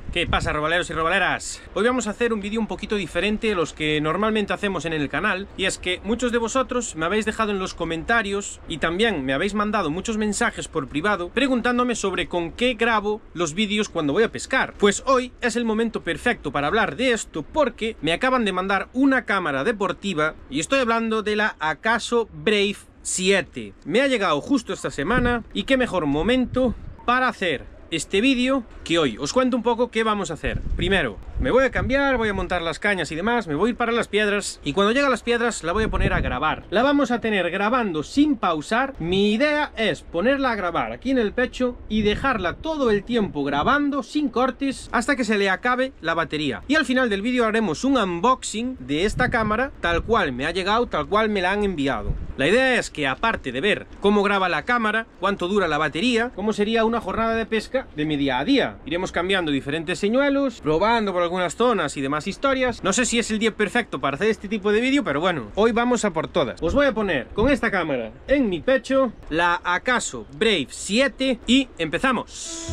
¿Qué pasa, robaleros y robaleras? Hoy vamos a hacer un vídeo un poquito diferente a los que normalmente hacemos en el canal, y es que muchos de vosotros me habéis dejado en los comentarios y también me habéis mandado muchos mensajes por privado preguntándome sobre con qué grabo los vídeos cuando voy a pescar. Pues hoy es el momento perfecto para hablar de esto porque me acaban de mandar una cámara deportiva y estoy hablando de la Akaso Brave 7. Me ha llegado justo esta semana y qué mejor momento para hacer este vídeo que hoy. Os cuento un poco qué vamos a hacer. Primero, me voy a cambiar, voy a montar las cañas y demás, me voy a ir para las piedras y cuando llegue a las piedras la voy a poner a grabar. La vamos a tener grabando sin pausar. Mi idea es ponerla a grabar aquí en el pecho y dejarla todo el tiempo grabando sin cortes hasta que se le acabe la batería. Y al final del vídeo haremos un unboxing de esta cámara tal cual me ha llegado, tal cual me la han enviado. La idea es que aparte de ver cómo graba la cámara, cuánto dura la batería, cómo sería una jornada de pesca de mi día a día. Iremos cambiando diferentes señuelos, probando por algunas zonas y demás historias. No sé si es el día perfecto para hacer este tipo de vídeo, pero bueno, hoy vamos a por todas. Os voy a poner con esta cámara en mi pecho la Akaso Brave 7 y empezamos.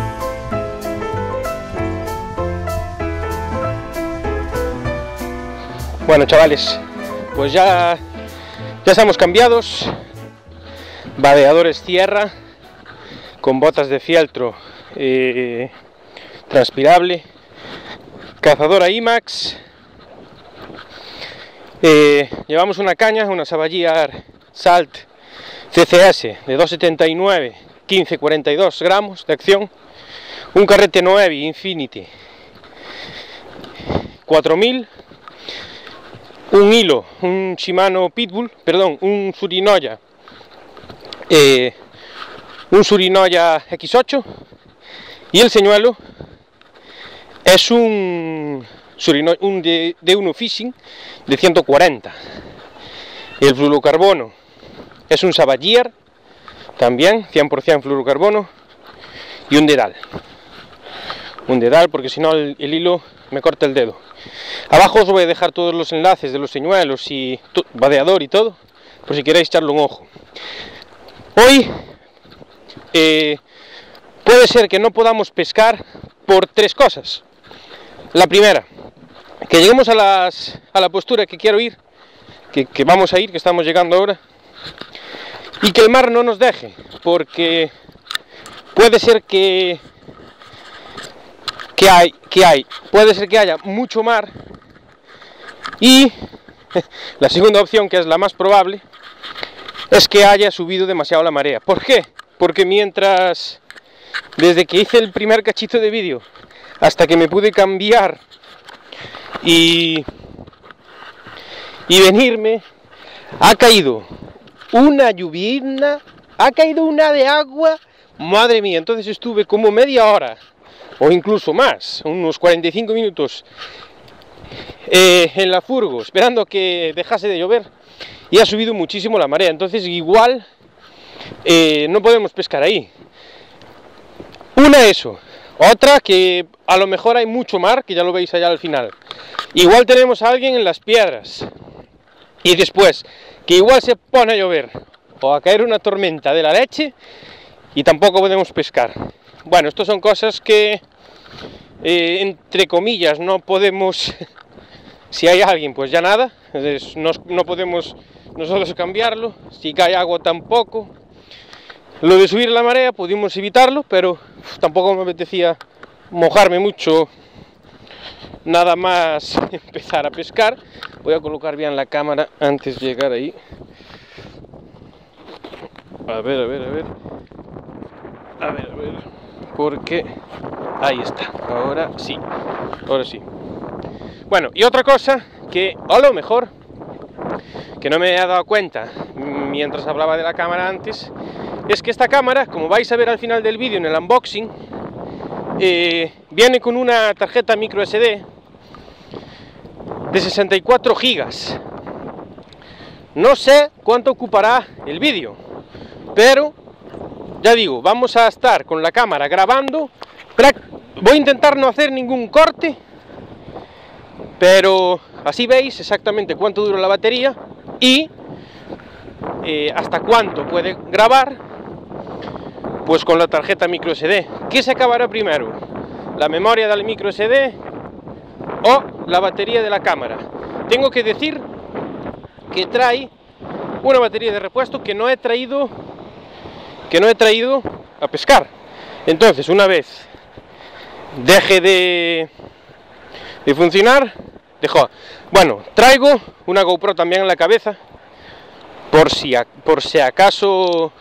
Bueno, chavales, pues ya estamos cambiados. Vadeadores tierra con botas de fieltro transpirable, cazadora IMAX, llevamos una caña, una Savalliar Salt CCS de 2,79, 15,42 gramos de acción, un carrete Noevi Infinity 4000, un hilo, un Shimano Pitbull, perdón, un Surinoya X8, y el señuelo es un D1 Fishing de 140. El fluorocarbono es un Savalliar, también 100% fluorocarbono, y un dedal. Un dedal porque si no el hilo me corta el dedo. Abajo os voy a dejar todos los enlaces de los señuelos y vadeador y todo, por si queréis echarle un ojo. Hoy puede ser que no podamos pescar por tres cosas. La primera, que lleguemos a la postura que quiero ir, que vamos a ir, que estamos llegando ahora, y que el mar no nos deje, porque puede ser puede ser que haya mucho mar, y la segunda opción, que es la más probable, es que haya subido demasiado la marea. ¿Por qué? Porque desde que hice el primer cachito de vídeo hasta que me pude cambiar y venirme, ha caído una lluvia, ha caído una de agua, madre mía. Entonces estuve como media hora o incluso más, unos 45 minutos en la furgo esperando que dejase de llover, y ha subido muchísimo la marea. Entonces igual no podemos pescar ahí. Una, eso. Otra, que a lo mejor hay mucho mar, que ya lo veis allá al final. Igual tenemos a alguien en las piedras. Y después, que igual se pone a llover o a caer una tormenta de la leche y tampoco podemos pescar. Bueno, estas son cosas que, entre comillas, no podemos... Si hay alguien, pues ya nada. Entonces, no podemos nosotros cambiarlo. Si cae agua, tampoco. Lo de subir la marea pudimos evitarlo, pero tampoco me apetecía mojarme mucho nada más empezar a pescar. Voy a colocar bien la cámara antes de llegar ahí. A ver, porque ahí está, ahora sí. Bueno, y otra cosa que a lo mejor, que no me he dado cuenta mientras hablaba de la cámara antes, es que esta cámara, como vais a ver al final del vídeo en el unboxing, viene con una tarjeta micro SD de 64 gigas. No sé cuánto ocupará el vídeo, pero ya digo, vamos a estar con la cámara grabando. Voy a intentar no hacer ningún corte, pero así veis exactamente cuánto dura la batería y hasta cuánto puede grabar, pues con la tarjeta micro SD. ¿Qué se acabará primero? la memoria del micro SD o la batería de la cámara. Tengo que decir que trae una batería de repuesto que no he traído a pescar. Entonces, una vez deje de funcionar, bueno, traigo una GoPro también en la cabeza por si acaso,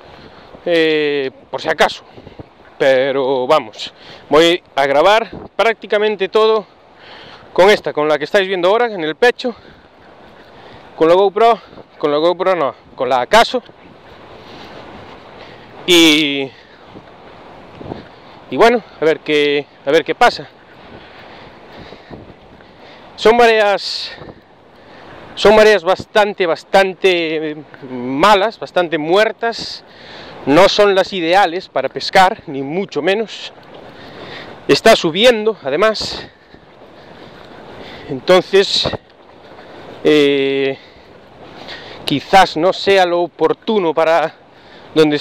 pero vamos, voy a grabar prácticamente todo con la que estáis viendo ahora en el pecho, con la GoPro no, con la Acaso, y bueno, a ver qué pasa. Son mareas bastante malas, bastante muertas. No son las ideales para pescar, ni mucho menos. Está subiendo, además. Entonces, quizás no sea lo oportuno para donde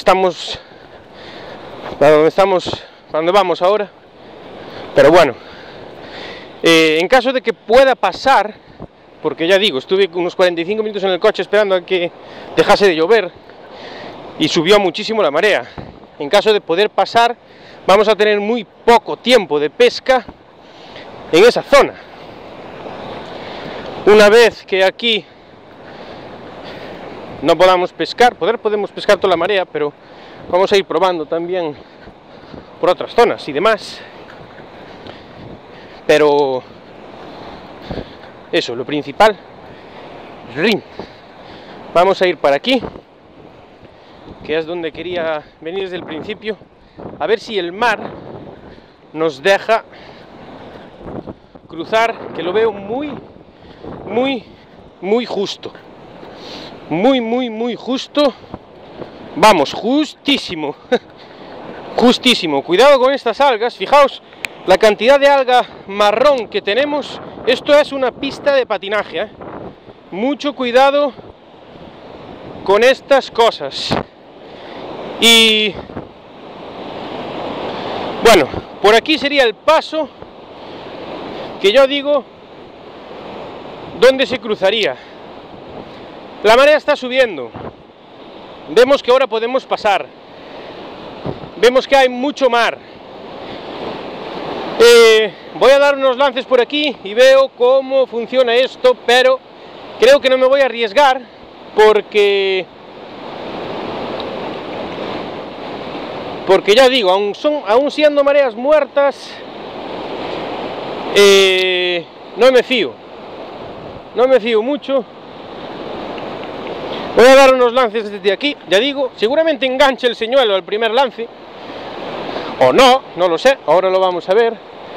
vamos ahora. Pero bueno, en caso de que pueda pasar, porque ya digo, estuve unos 45 minutos en el coche esperando a que dejase de llover y subió muchísimo la marea. En caso de poder pasar, vamos a tener muy poco tiempo de pesca en esa zona. Una vez que aquí no podamos pescar, podemos pescar toda la marea, pero vamos a ir probando también por otras zonas y demás. Pero eso, lo principal, vamos a ir para aquí, que es donde quería venir desde el principio, a ver si el mar nos deja cruzar, que lo veo muy justo, muy justo, vamos, justísimo, justísimo. Cuidado con estas algas, fijaos la cantidad de alga marrón que tenemos. Esto es una pista de patinaje, ¿eh? Mucho cuidado con estas cosas. Y bueno, por aquí sería el paso que yo digo donde se cruzaría. La marea está subiendo, vemos que ahora podemos pasar, vemos que hay mucho mar. Voy a dar unos lances por aquí y veo cómo funciona esto, pero creo que no me voy a arriesgar porque ya digo, aún siendo mareas muertas, no me fío mucho. Voy a dar unos lances desde aquí, ya digo, seguramente enganche el señuelo al primer lance, o no lo sé, ahora lo vamos a ver.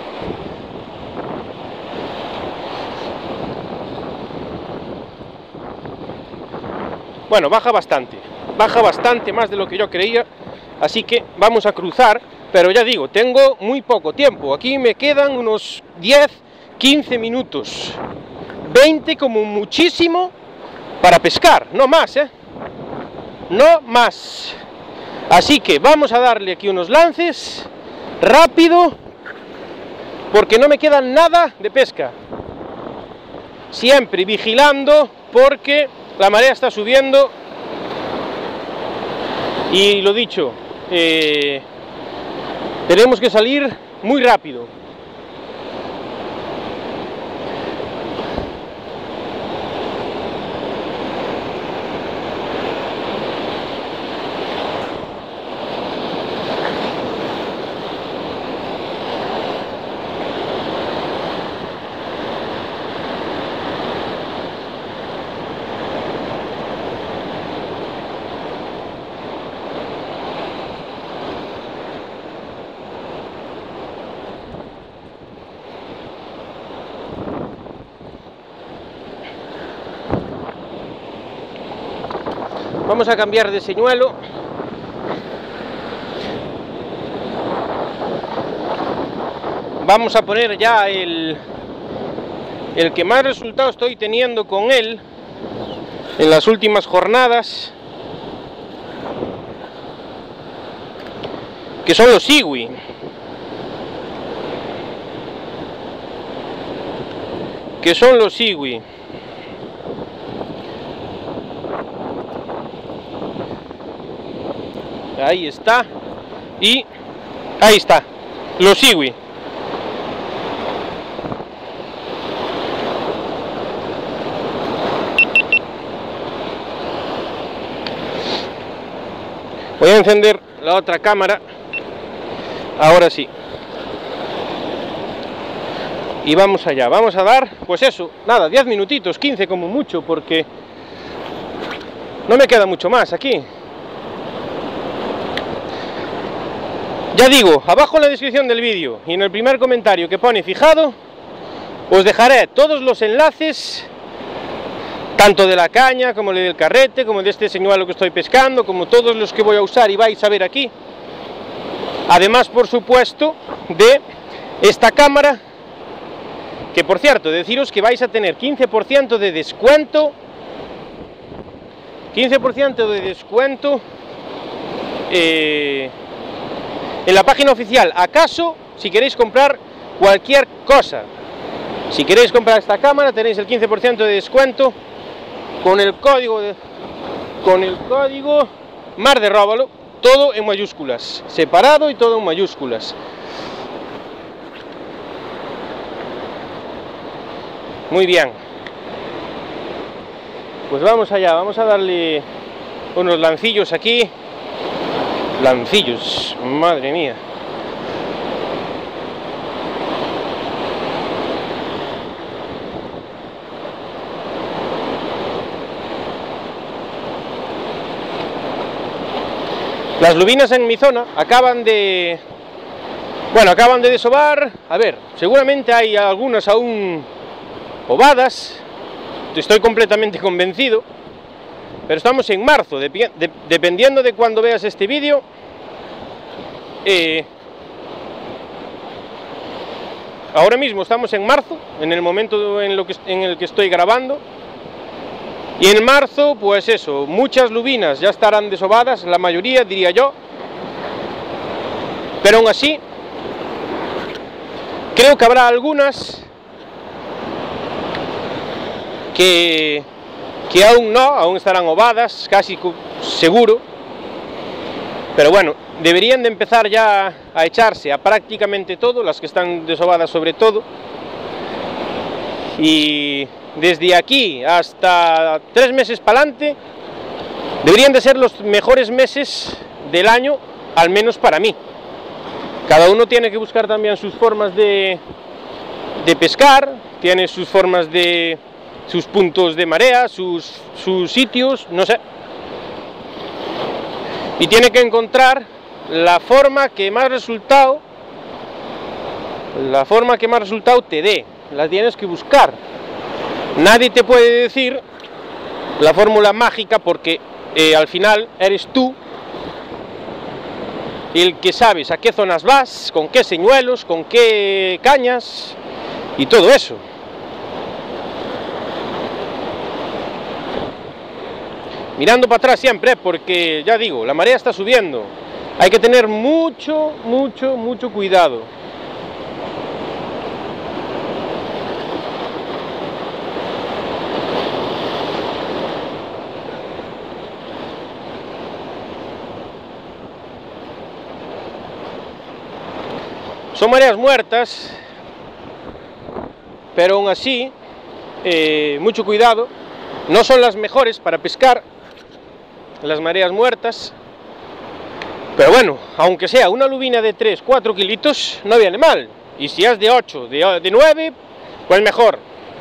Bueno, baja bastante más de lo que yo creía, así que vamos a cruzar, pero ya digo, tengo muy poco tiempo, aquí me quedan unos 10-15 minutos, 20 como muchísimo para pescar, no más, no más. Así que vamos a darle aquí unos lances, rápido, porque no me queda nada de pesca. Siempre vigilando, porque la marea está subiendo. Y lo dicho, tenemos que salir muy rápido. Vamos a cambiar de señuelo. Vamos a poner ya el que más resultado estoy teniendo con él en las últimas jornadas, que son los Iwi. que son los Iwi. Ahí está. Y ahí está, los Iwi. Voy a encender la otra cámara. Ahora sí. Y vamos allá. Vamos a dar, pues eso, nada, 10 minutitos, 15 como mucho, porque no me queda mucho más aquí. Ya digo, abajo en la descripción del vídeo y en el primer comentario que pone fijado, os dejaré todos los enlaces, tanto de la caña, como del carrete, como de este señuelo que estoy pescando, como todos los que voy a usar y vais a ver aquí. Además, por supuesto, de esta cámara, que por cierto, deciros que vais a tener 15% de descuento, 15% de descuento en la página oficial, acaso, si queréis comprar cualquier cosa. Si queréis comprar esta cámara, tenéis el 15% de descuento con el código Mar de Róbalo, todo en mayúsculas, separado y todo en mayúsculas. Muy bien. Pues vamos allá, vamos a darle unos lancillos aquí. Lancillos, madre mía. Las lubinas en mi zona acaban de desovar. A ver, seguramente hay algunas aún ovadas, estoy completamente convencido, pero estamos en marzo, dependiendo de cuando veas este vídeo. Ahora mismo estamos en marzo, en el momento en el que estoy grabando. Y en marzo, pues eso, muchas lubinas ya estarán desovadas, la mayoría diría yo. Pero aún así, creo que habrá algunas que aún estarán ovadas, casi seguro. Pero bueno, deberían de empezar ya a echarse a prácticamente todo, las que están desovadas sobre todo. Y desde aquí hasta 3 meses para adelante deberían de ser los mejores meses del año, al menos para mí. Cada uno tiene que buscar también sus formas de pescar, tiene sus formas de sus puntos de marea, sus sitios, no sé. Y tiene que encontrar la forma que más resultado te dé. La tienes que buscar. Nadie te puede decir la fórmula mágica, porque al final eres tú el que sabes a qué zonas vas, con qué señuelos, con qué cañas y todo eso. Mirando para atrás siempre, porque ya digo, la marea está subiendo. Hay que tener mucho cuidado. Son mareas muertas, pero aún así, mucho cuidado. No son las mejores para pescar, las mareas muertas, pero bueno, aunque sea una lubina de 3-4 kilitos, no viene mal. Y si es de 8, de 9, pues mejor.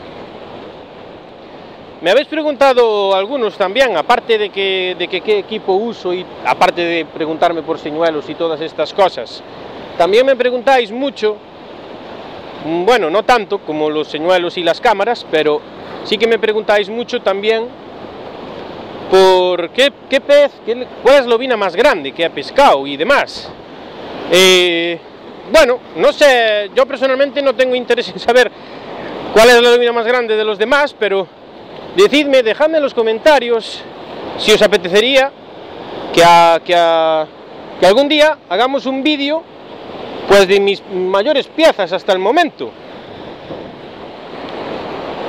Me habéis preguntado algunos también, aparte de qué equipo uso, y aparte de preguntarme por señuelos y todas estas cosas, también me preguntáis mucho, bueno, no tanto como los señuelos y las cámaras, pero sí que me preguntáis mucho también por qué pez, cuál es la lubina más grande que he pescado y demás. Bueno, no sé, yo personalmente no tengo interés en saber cuál es la lubina más grande de los demás, pero decidme, dejadme en los comentarios si os apetecería que algún día hagamos un vídeo, pues, de mis mayores piezas hasta el momento.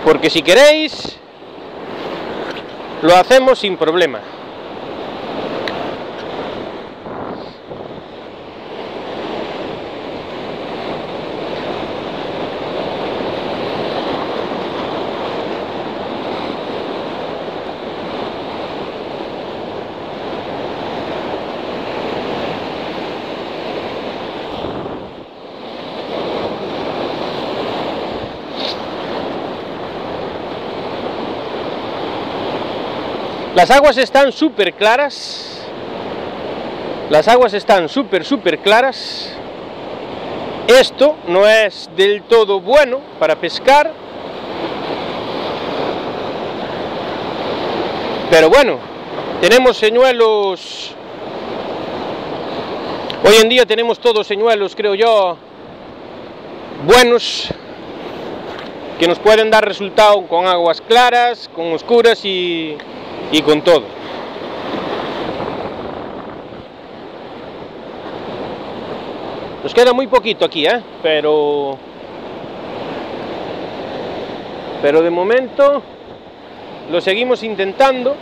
porque si queréis lo hacemos sin problema. Las aguas están súper claras. Las aguas están súper claras. Esto no es del todo bueno para pescar, pero bueno, tenemos señuelos. Hoy en día tenemos todos señuelos, creo yo, buenos, que nos pueden dar resultado con aguas claras, con oscuras y con todo. Nos queda muy poquito aquí, pero de momento lo seguimos intentando.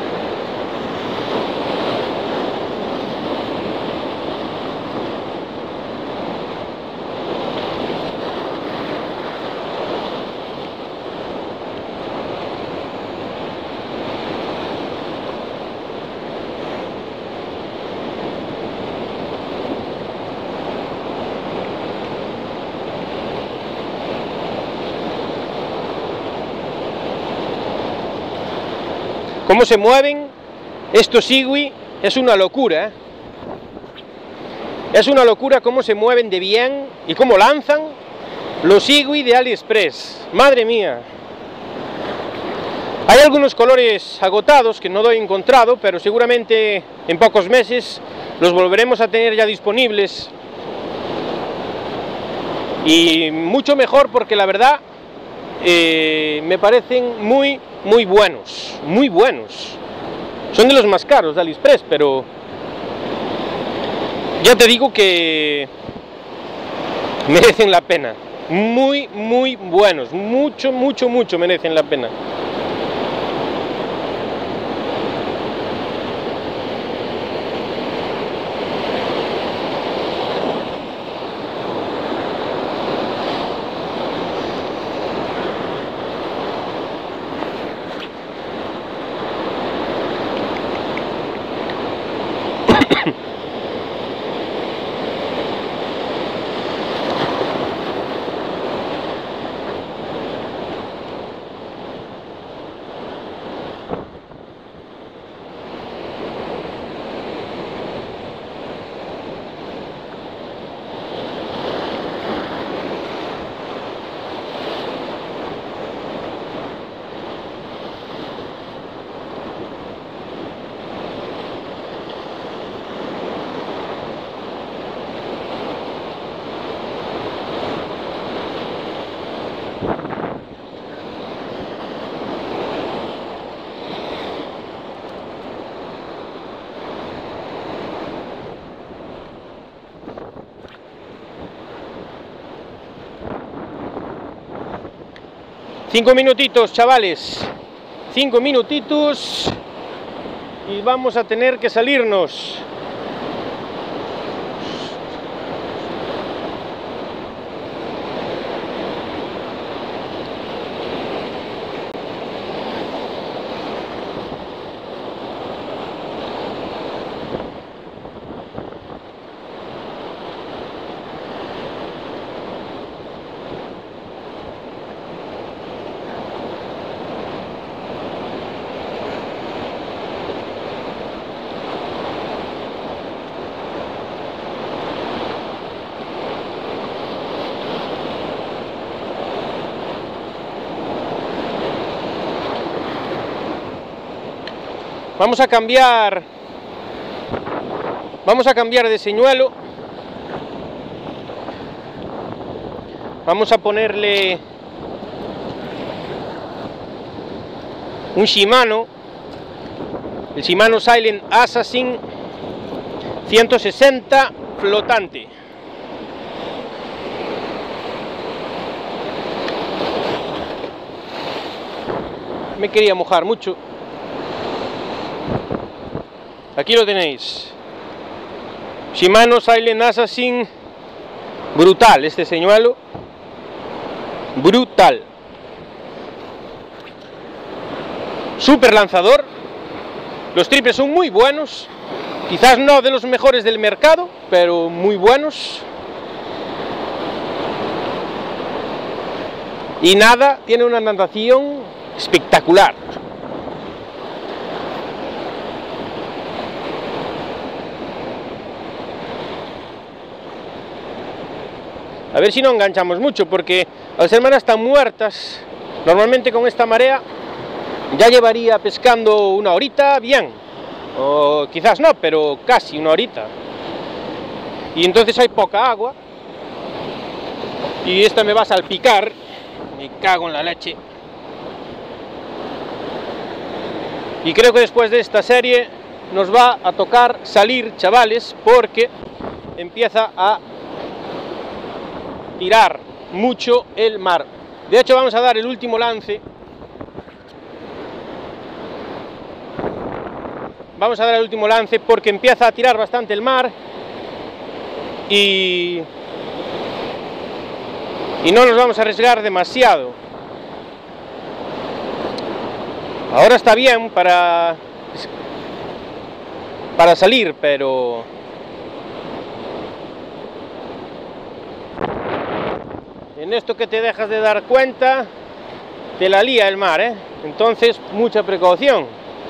Cómo se mueven estos iwi es una locura, Es una locura cómo se mueven de bien y cómo lanzan los iwi de AliExpress. Madre mía. Hay algunos colores agotados que no he encontrado, pero seguramente en pocos meses los volveremos a tener ya disponibles. Y mucho mejor porque la verdad me parecen muy buenos, muy buenos. Son de los más caros de AliExpress, pero ya te digo que merecen la pena. Muy buenos, mucho merecen la pena. Cinco minutitos, chavales, 5 minutitos y vamos a tener que salirnos. Vamos a cambiar de señuelo. Vamos a ponerle un Shimano, el Shimano Silent Assassin 160 flotante. me quería mojar mucho. Aquí lo tenéis. Shimano Silent Assassin. Brutal este señuelo. Brutal. Super lanzador. Los triples son muy buenos. Quizás no de los mejores del mercado, pero muy buenos. Y nada, tiene una natación espectacular. A ver si no enganchamos mucho, porque las hermanas están muertas. Normalmente con esta marea ya llevaría pescando una horita bien, o quizás no, pero casi una horita. Y entonces hay poca agua y esta me va a salpicar. Me cago en la leche. Y creo que después de esta serie nos va a tocar salir, chavales, porque empieza a tirar mucho el mar. De hecho, vamos a dar el último lance. Vamos a dar el último lance porque empieza a tirar bastante el mar y no nos vamos a arriesgar demasiado. Ahora está bien para salir, pero en esto que te dejas de dar cuenta, te la lía el mar, ¿eh? Entonces, mucha precaución.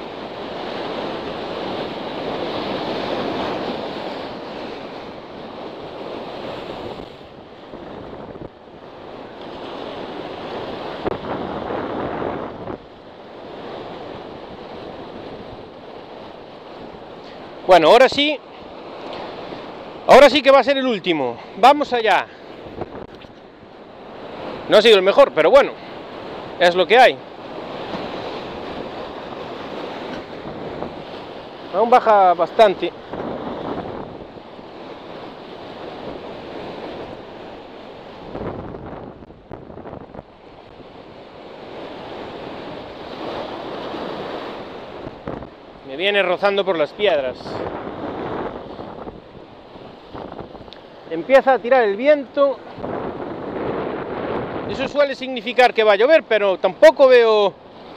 Bueno, ahora sí que va a ser el último. Vamos allá. No ha sido el mejor, pero bueno, es lo que hay. Aún baja bastante. Me viene rozando por las piedras. Empieza a tirar el viento. Eso suele significar que va a llover, pero tampoco veo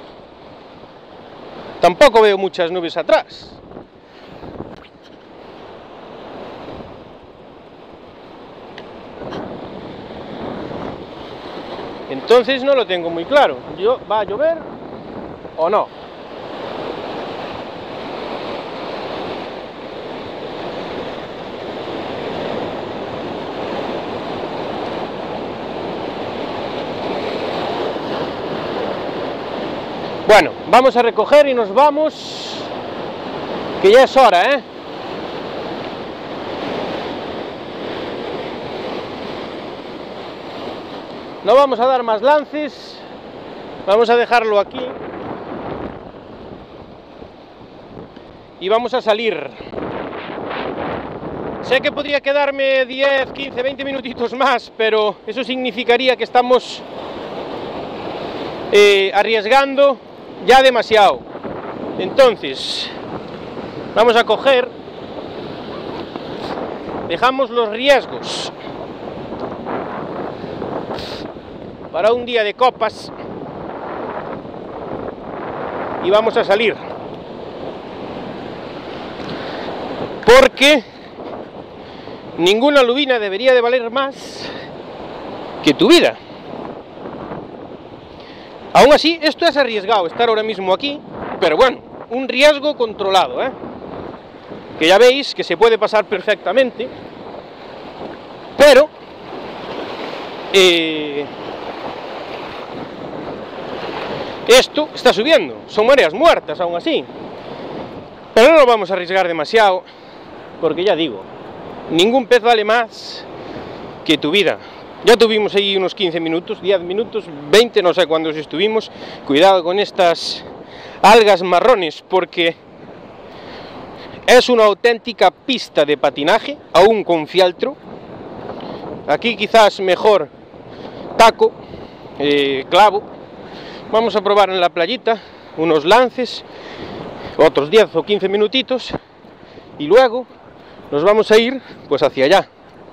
muchas nubes atrás. Entonces no lo tengo muy claro. ¿Va a llover o no? Bueno, vamos a recoger y nos vamos, que ya es hora, ¿eh? No vamos a dar más lances, vamos a dejarlo aquí y vamos a salir. Sé que podría quedarme 10, 15, 20 minutitos más, pero eso significaría que estamos arriesgando ya demasiado. Entonces vamos a coger, dejamos los riesgos para un día de copas y vamos a salir, porque ninguna lubina debería de valer más que tu vida. Aún así, esto es arriesgado, estar ahora mismo aquí, pero bueno, un riesgo controlado, ¿eh? Que ya veis que se puede pasar perfectamente, pero esto está subiendo, son mareas muertas aún así, pero no lo vamos a arriesgar demasiado, porque ya digo, ningún pez vale más que tu vida. Ya tuvimos ahí unos 15 minutos, 10 minutos, 20, no sé cuántos estuvimos. Cuidado con estas algas marrones, porque es una auténtica pista de patinaje, aún con fieltro. Aquí quizás mejor taco, clavo, vamos a probar en la playita unos lances, otros 10 o 15 minutitos, y luego nos vamos a ir pues hacia allá.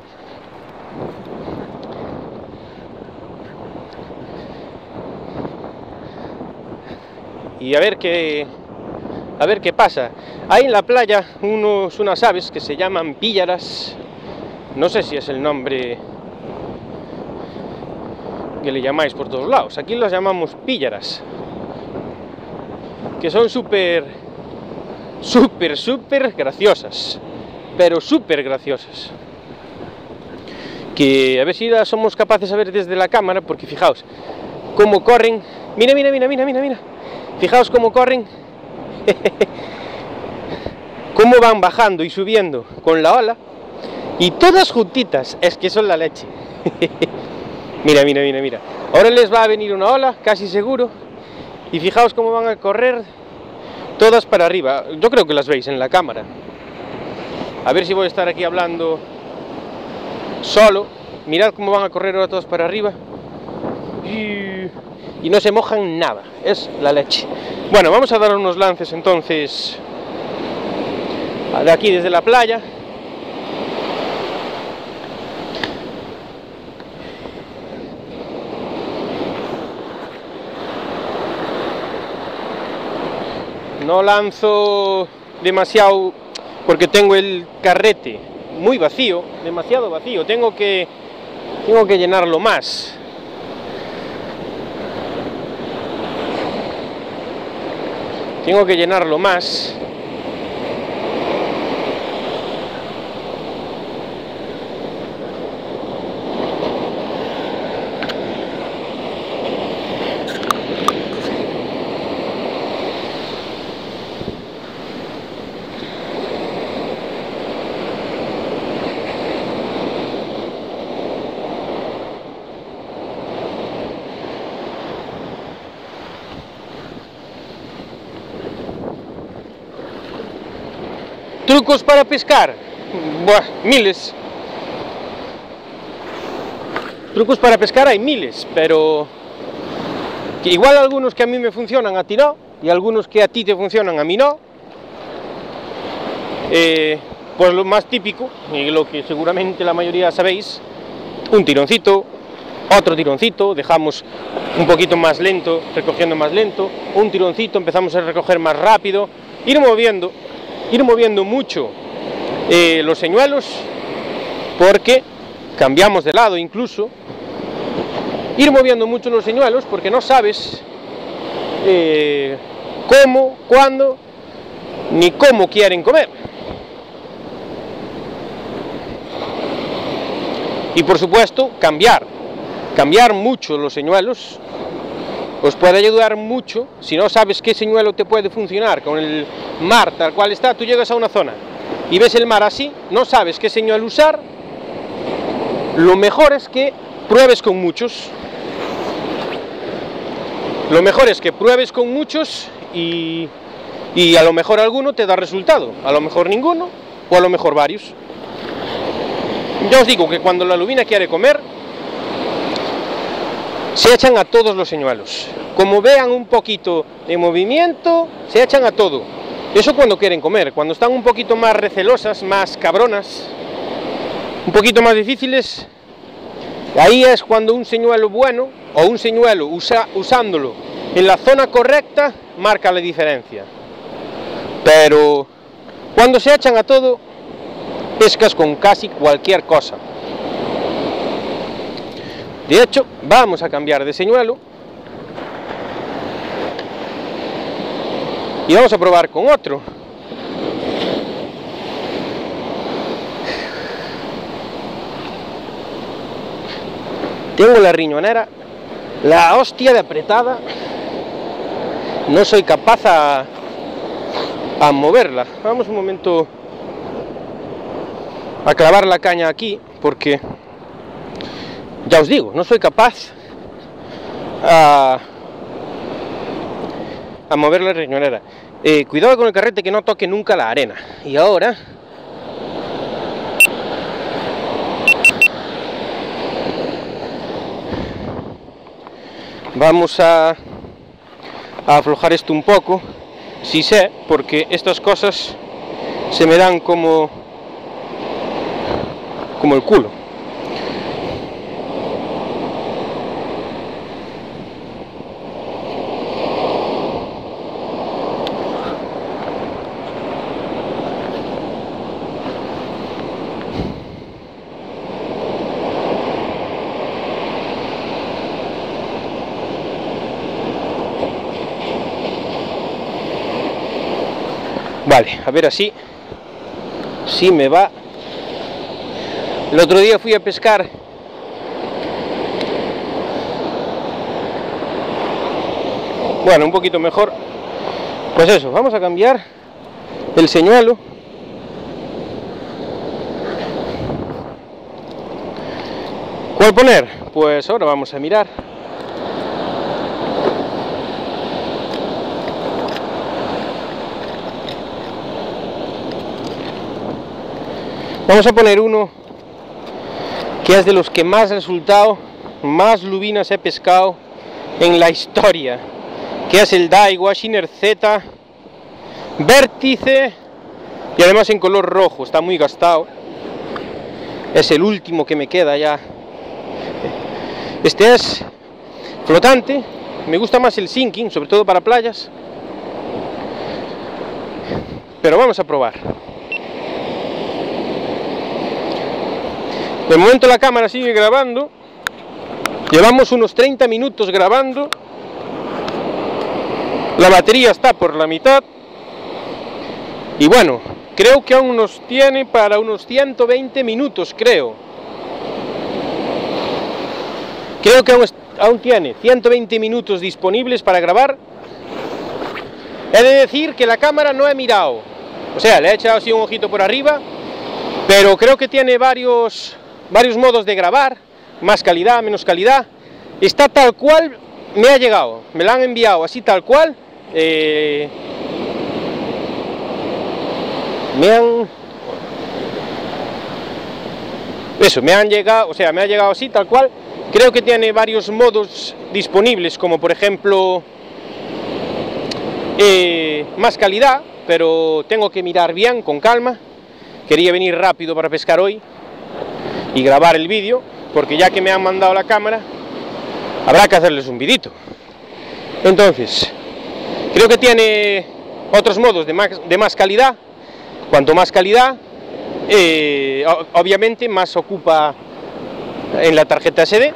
Y a ver qué pasa. Hay en la playa unas aves que se llaman píllaras. No sé si es el nombre que le llamáis por todos lados. Aquí las llamamos píllaras, que son súper graciosas, pero súper graciosas. Que a ver si las somos capaces de ver desde la cámara, porque fijaos cómo corren. Mira, mira, mira, mira, mira, mira. Fijaos cómo corren. Cómo van bajando y subiendo con la ola. Y todas juntitas, es que son la leche. Mira, mira, mira, mira. Ahora les va a venir una ola, casi seguro. Y fijaos cómo van a correr todas para arriba. Yo creo que las veis en la cámara. A ver si voy a estar aquí hablando solo. Mirad cómo van a correr ahora todas para arriba. Y no se mojan nada. Es la leche. Bueno, vamos a dar unos lances entonces de aquí desde la playa. No lanzo demasiado porque tengo el carrete muy vacío, demasiado vacío. Tengo que llenarlo más. Tengo que llenarlo más. Trucos para pescar. Buah, miles. Trucos para pescar hay miles, pero que igual algunos que a mí me funcionan, a ti no, y algunos que a ti te funcionan, a mí no. Pues lo más típico, y lo que seguramente la mayoría sabéis, un tironcito, otro tironcito, dejamos un poquito más lento, recogiendo más lento, un tironcito, empezamos a recoger más rápido, ir moviendo mucho los señuelos, porque cambiamos de lado incluso, ir moviendo mucho los señuelos porque no sabes cómo, cuándo, ni cómo quieren comer. Y por supuesto, cambiar mucho los señuelos os puede ayudar mucho. Si no sabes qué señuelo te puede funcionar con el mar tal cual está, tú llegas a una zona y ves el mar así, no sabes qué señuelo usar, lo mejor es que pruebes con muchos. Lo mejor es que pruebes con muchos y a lo mejor alguno te da resultado, a lo mejor ninguno o a lo mejor varios. Ya os digo que cuando la lubina quiere comer, se echan a todos los señuelos. Como vean un poquito de movimiento, se echan a todo. Eso cuando quieren comer. Cuando están un poquito más recelosas, más cabronas, un poquito más difíciles, ahí es cuando un señuelo bueno o un señuelo usándolo en la zona correcta marca la diferencia. Pero cuando se echan a todo, pescas con casi cualquier cosa. De hecho, vamos a cambiar de señuelo y vamos a probar con otro. Tengo la riñonera, la hostia de apretada, no soy capaz a moverla. Vamos un momento a clavar la caña aquí, porque ya os digo, no soy capaz a mover la riñonera. Cuidado con el carrete, que no toque nunca la arena. Y ahora vamos a a aflojar esto un poco, si sé, porque estas cosas se me dan como el culo. Vale, a ver así, sí me va. El otro día fui a pescar bueno, un poquito mejor. Pues eso, vamos a cambiar el señuelo. ¿Cuál poner? Pues ahora vamos a mirar. Vamos a poner uno que es de los que más resultado, más lubinas he pescado en la historia, que es el Daiwa Shiner Z Vértice, y además en color rojo, está muy gastado. Es el último que me queda ya. Este es flotante, me gusta más el sinking, sobre todo para playas, pero vamos a probar. De momento la cámara sigue grabando, llevamos unos 30 minutos grabando, la batería está por la mitad, y bueno, creo que aún nos tiene para unos 120 minutos, creo que aún tiene 120 minutos disponibles para grabar. He de decir que la cámara no he mirado, o sea, le he echado así un ojito por arriba, pero creo que tiene varios modos de grabar, más calidad, menos calidad. Está tal cual me ha llegado, me la han enviado así tal cual. Me han llegado, o sea, me ha llegado así tal cual. Creo que tiene varios modos disponibles, como por ejemplo más calidad, pero tengo que mirar bien, con calma. Quería venir rápido para pescar hoy y grabar el vídeo, porque ya que me han mandado la cámara, habrá que hacerles un vidito. Entonces, creo que tiene otros modos de más calidad. Cuanto más calidad, obviamente más ocupa en la tarjeta SD.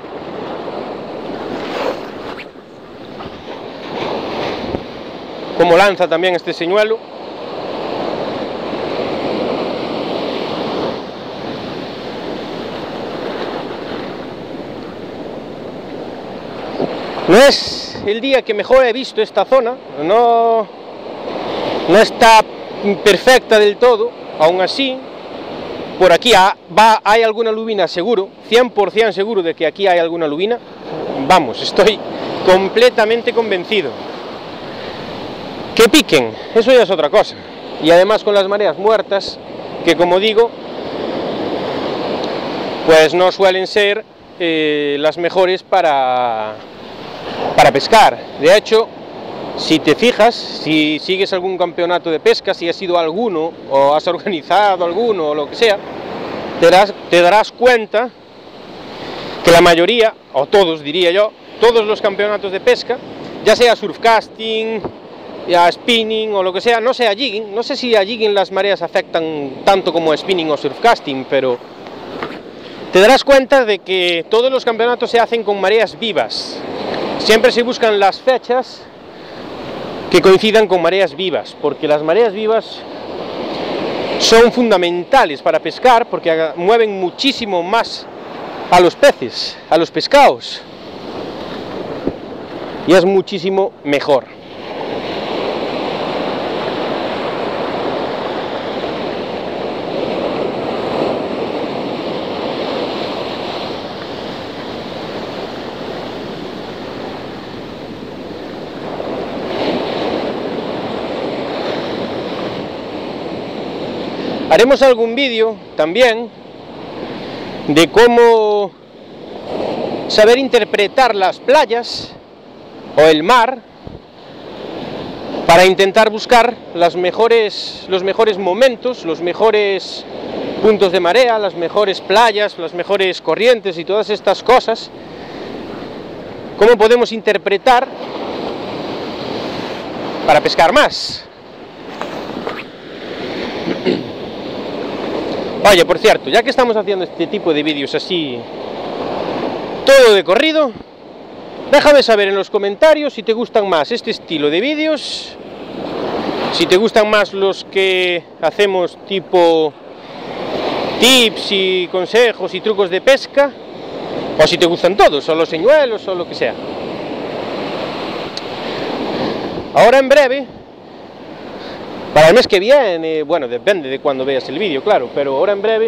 Como lanza también este señuelo. No es el día que mejor he visto esta zona, no está perfecta del todo, aún así, por aquí hay alguna lubina seguro, 100% seguro de que aquí hay alguna lubina, vamos, estoy completamente convencido. Que piquen, eso ya es otra cosa, y además con las mareas muertas, que como digo, pues no suelen ser las mejores para pescar. De hecho, si te fijas, si sigues algún campeonato de pesca, si has ido a alguno o has organizado alguno o lo que sea, te darás cuenta que la mayoría, o todos diría yo, todos los campeonatos de pesca, ya sea surfcasting, ya spinning o lo que sea, no sea jigging, no sé si a jigging las mareas afectan tanto como a spinning o surfcasting, pero te darás cuenta de que todos los campeonatos se hacen con mareas vivas. Siempre se buscan las fechas que coincidan con mareas vivas, porque las mareas vivas son fundamentales para pescar, porque mueven muchísimo más a los peces, a los pescados, y es muchísimo mejor. Haremos algún vídeo también de cómo saber interpretar las playas o el mar para intentar buscar los mejores momentos, los mejores puntos de marea, las mejores playas, las mejores corrientes y todas estas cosas. ¿Cómo podemos interpretar para pescar más? Oye, por cierto, ya que estamos haciendo este tipo de vídeos así, todo de corrido, déjame saber en los comentarios si te gustan más este estilo de vídeos, si te gustan más los que hacemos tipo tips y consejos y trucos de pesca, o si te gustan todos, o los señuelos, o lo que sea. Ahora en breve, para el mes que viene, bueno, depende de cuando veas el vídeo, claro, pero ahora en breve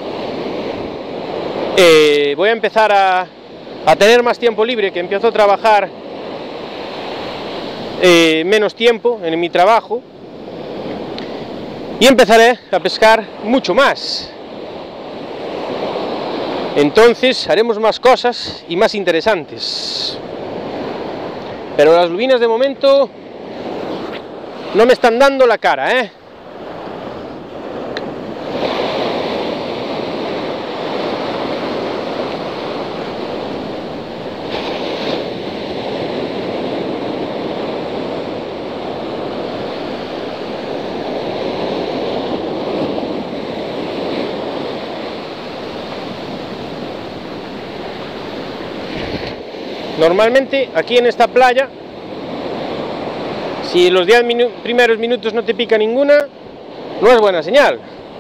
voy a empezar a tener más tiempo libre, que empiezo a trabajar menos tiempo en mi trabajo, y empezaré a pescar mucho más. Entonces haremos más cosas y más interesantes. Pero las lubinas de momento no me están dando la cara, ¿eh? Normalmente aquí en esta playa, si los 10 primeros minutos no te pica ninguna, no es buena señal.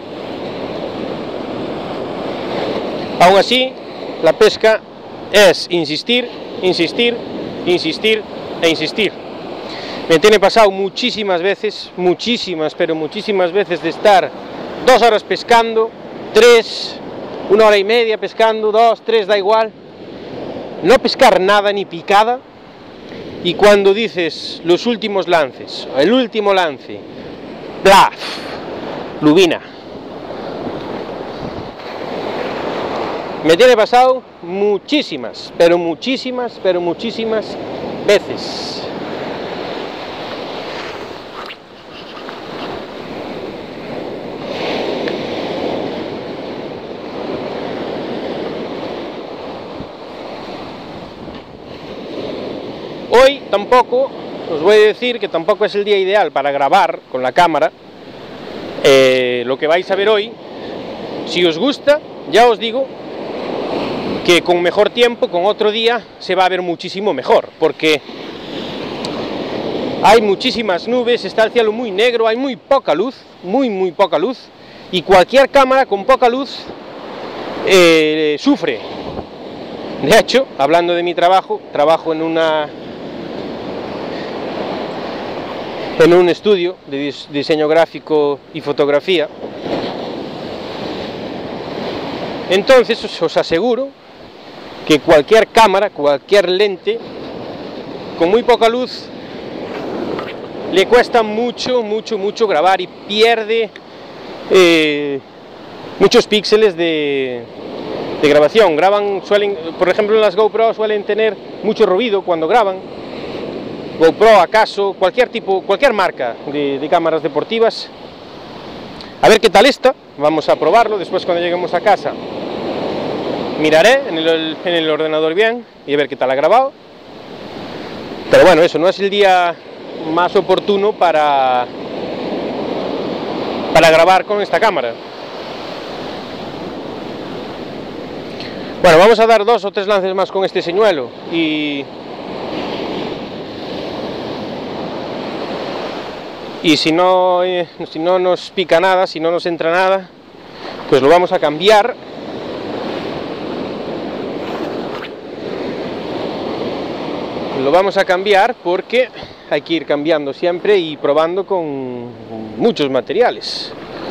Aún así, la pesca es insistir, insistir, insistir e insistir. Me tiene pasado muchísimas veces, muchísimas, pero muchísimas veces, de estar 2 horas pescando, 3, 1 hora y media pescando, 2, 3, da igual, no pescar nada ni picada, y cuando dices los últimos lances, el último lance, ¡plaf!, lubina. Me tiene pasado muchísimas, pero muchísimas, pero muchísimas veces. Hoy tampoco, os voy a decir que tampoco es el día ideal para grabar con la cámara. Lo que vais a ver hoy, si os gusta, ya os digo que con mejor tiempo, con otro día, se va a ver muchísimo mejor, porque hay muchísimas nubes, está el cielo muy negro, hay muy poca luz, muy poca luz, y cualquier cámara con poca luz sufre. De hecho, hablando de mi trabajo, trabajo en un estudio de diseño gráfico y fotografía. Entonces os aseguro que cualquier cámara, cualquier lente con muy poca luz le cuesta mucho grabar, y pierde muchos píxeles de grabación. Por ejemplo, en las GoPro suelen tener mucho ruido cuando graban. GoPro, acaso, cualquier marca de cámaras deportivas. A ver qué tal está, vamos a probarlo. Después, cuando lleguemos a casa, miraré en el ordenador bien y a ver qué tal ha grabado. Pero bueno, eso no es el día más oportuno para grabar con esta cámara. Bueno, vamos a dar 2 o 3 lances más con este señuelo, y si no nos pica nada, si no nos entra nada, pues lo vamos a cambiar. Lo vamos a cambiar porque hay que ir cambiando siempre y probando con muchos materiales.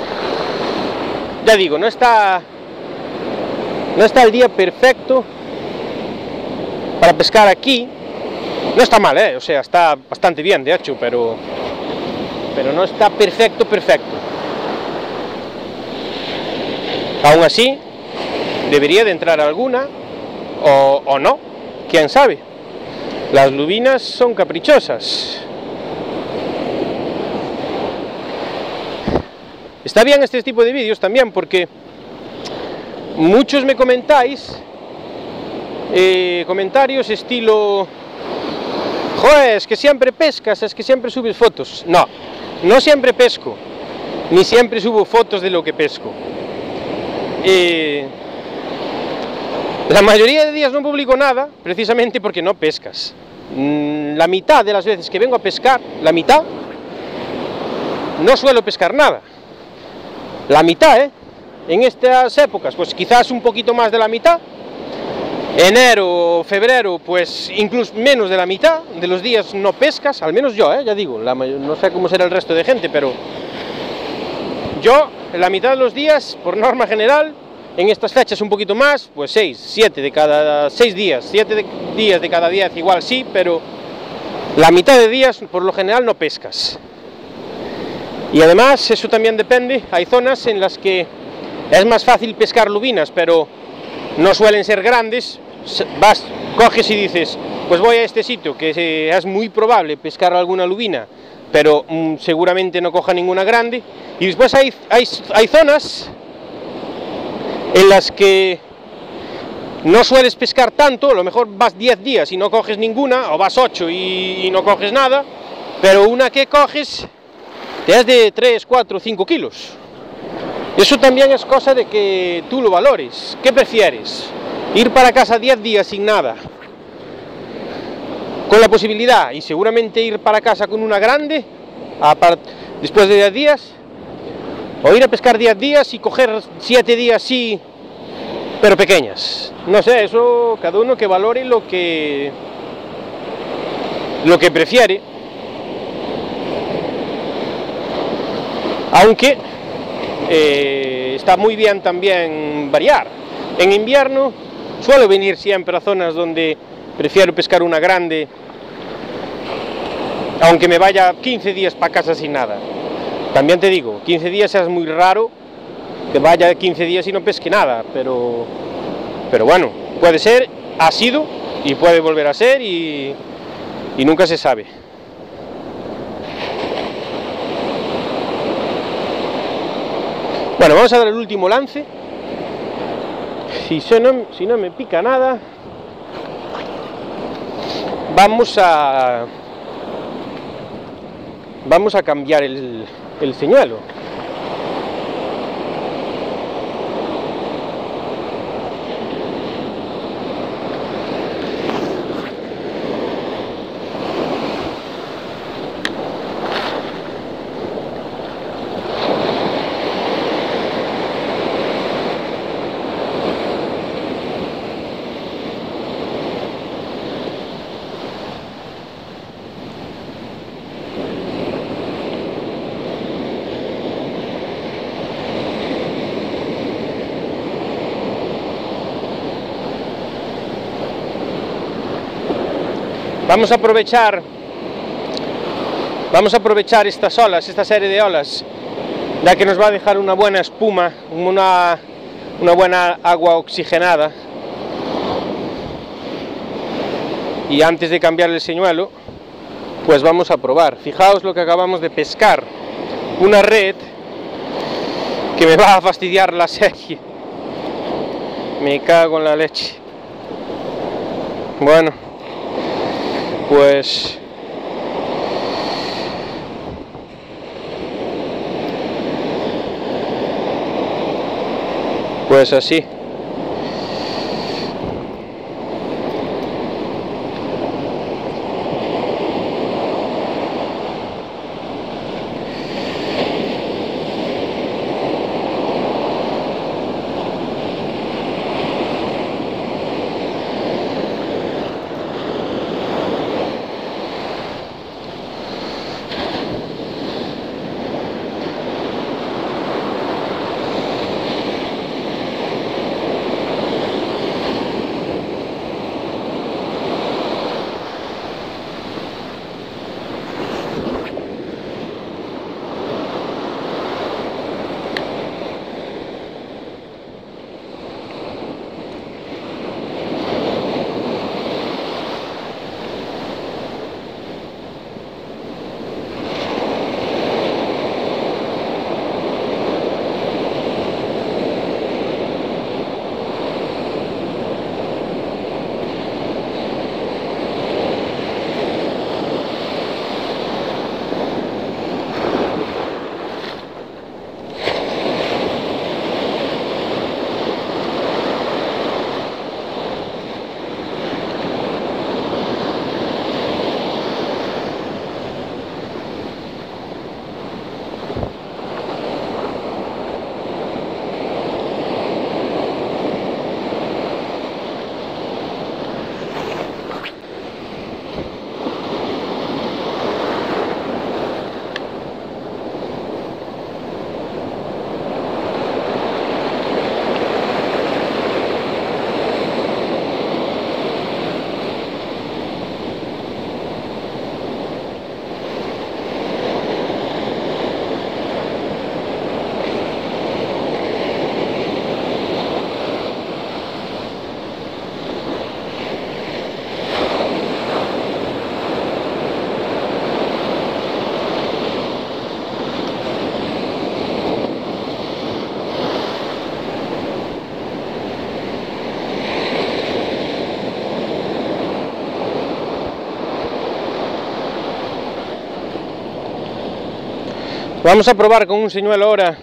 Ya digo, no está el día perfecto para pescar aquí. No está mal, o sea, está bastante bien, de hecho, pero no está perfecto. Aún así, debería de entrar alguna, o no, quién sabe. Las lubinas son caprichosas. está bien este tipo de vídeos también porque muchos me comentáis comentarios estilo: joder, es que siempre pescas, es que siempre subes fotos. No, no siempre pesco, ni siempre subo fotos de lo que pesco. La mayoría de días no publico nada, precisamente porque no pescas. La mitad de las veces que vengo a pescar, la mitad, no suelo pescar nada. La mitad, en estas épocas, pues quizás un poquito más de la mitad. Enero, febrero, pues incluso menos de la mitad de los días no pescas, al menos yo, ya digo, no sé cómo será el resto de gente, pero yo, en la mitad de los días, por norma general, en estas fechas un poquito más, pues 7 de cada 6 días, 7 días de cada 10 igual sí, pero la mitad de días por lo general no pescas. Y además eso también depende, hay zonas en las que es más fácil pescar lubinas, pero no suelen ser grandes. Coges y dices, pues voy a este sitio, que es muy probable pescar alguna lubina, pero seguramente no coja ninguna grande. Y después hay zonas en las que no sueles pescar tanto, a lo mejor vas 10 días y no coges ninguna, o vas 8 y no coges nada, pero una que coges te es de 3, 4, 5 kilos. Eso también es cosa de que tú lo valores. ¿Qué prefieres? Ir para casa 10 días sin nada, con la posibilidad, y seguramente ir para casa con una grande, después de 10 días, o ir a pescar 10 días y coger 7 días sí, pero pequeñas. No sé, eso cada uno que valore lo que prefiere. Aunque está muy bien también variar. En invierno suelo venir siempre a zonas donde prefiero pescar una grande, aunque me vaya 15 días para casa sin nada. También te digo, 15 días es muy raro que vaya 15 días y no pesque nada, pero bueno, puede ser, ha sido y puede volver a ser y nunca se sabe. Bueno, vamos a dar el último lance. Si no me pica nada, vamos a cambiar el señuelo. Vamos a aprovechar estas olas, esta serie de olas, ya que nos va a dejar una buena espuma, una buena agua oxigenada. Y antes de cambiar el señuelo, pues vamos a probar. Fijaos lo que acabamos de pescar, una red que me va a fastidiar la serie. Me cago en la leche. Bueno, pues así. Vamos a probar con un señuelo ahora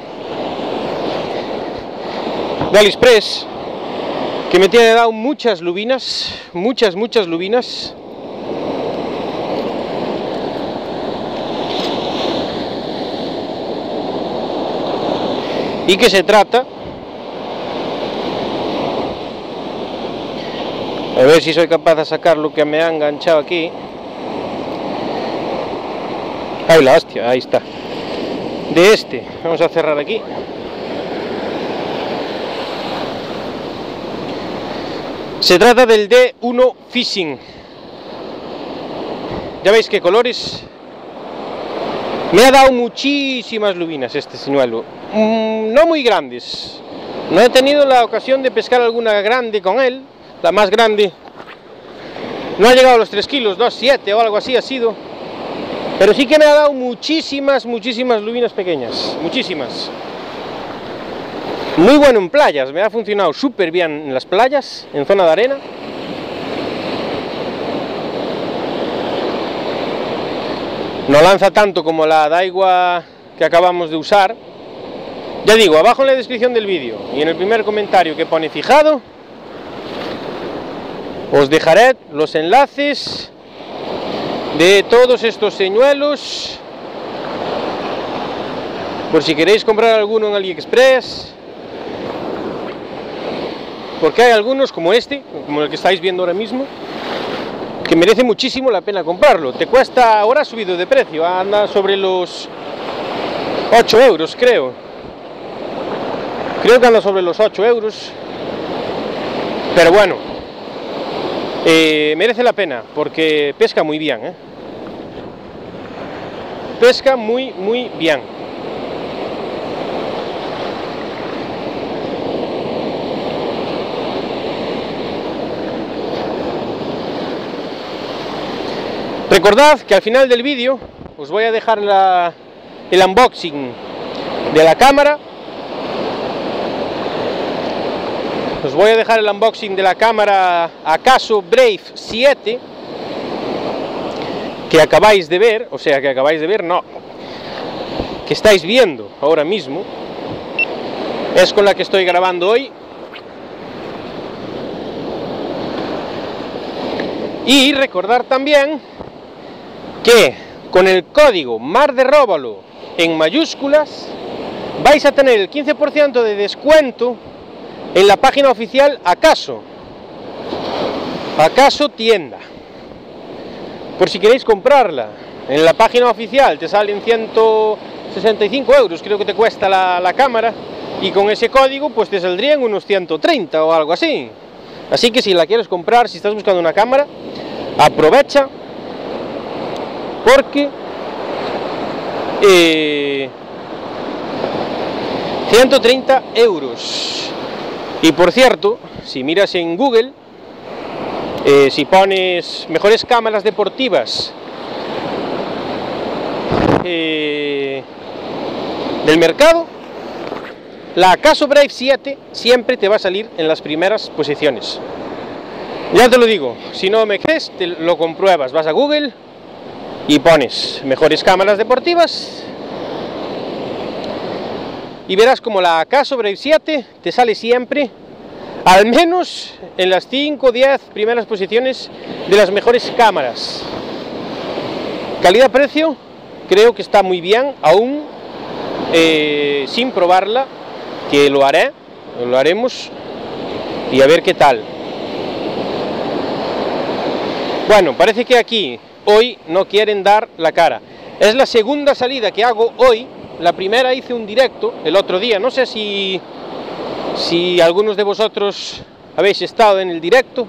de AliExpress, que me tiene dado muchas lubinas, muchas lubinas. Y que se trata, a ver si soy capaz de sacar lo que me ha enganchado aquí. Ay, la hostia, ahí está. De este, vamos a cerrar aquí. Se trata del D1 Fishing. Ya veis qué colores. Me ha dado muchísimas lubinas este señuelo. No muy grandes. No he tenido la ocasión de pescar alguna grande con él. La más grande no ha llegado a los 3 kilos, 2,7 o algo así ha sido. Pero sí que me ha dado muchísimas lubinas pequeñas. Muchísimas. Muy bueno en playas. Me ha funcionado súper bien en las playas, en zona de arena. No lanza tanto como la Daiwa que acabamos de usar. Ya digo, abajo en la descripción del vídeo y en el primer comentario que pone fijado, os dejaré los enlaces de todos estos señuelos, por si queréis comprar alguno en AliExpress, porque hay algunos como este, como el que estáis viendo ahora mismo, que merece muchísimo la pena comprarlo. Te cuesta, ahora ha subido de precio, anda sobre los 8 euros creo que anda sobre los 8 euros, pero bueno, merece la pena porque pesca muy bien, pesca muy bien. Recordad que al final del vídeo os voy a dejar el unboxing de la cámara. Os voy a dejar el unboxing de la cámara Akaso Brave 7 que acabáis de ver, o sea, que acabáis de ver, no, que estáis viendo ahora mismo. Es con la que estoy grabando hoy. Y recordar también que con el código Mar de Róbalo en mayúsculas vais a tener el 15% de descuento en la página oficial Akaso tienda. Por si queréis comprarla en la página oficial te salen 165 euros, creo que te cuesta la cámara, y con ese código pues te saldrían unos 130 o algo así. Así que si la quieres comprar, si estás buscando una cámara, aprovecha, porque 130 euros. Y por cierto, si miras en Google, si pones mejores cámaras deportivas del mercado, la Akaso Brave 7 siempre te va a salir en las primeras posiciones. Ya te lo digo, si no me crees, te lo compruebas, vas a Google y pones mejores cámaras deportivas y verás como la Akaso Brave 7 te sale siempre, al menos en las 5 o 10 primeras posiciones de las mejores cámaras. Calidad-precio, creo que está muy bien, aún sin probarla, que lo haremos y a ver qué tal. Bueno, parece que aquí hoy no quieren dar la cara. Es la segunda salida que hago hoy. La primera hice un directo el otro día, no sé si algunos de vosotros habéis estado en el directo,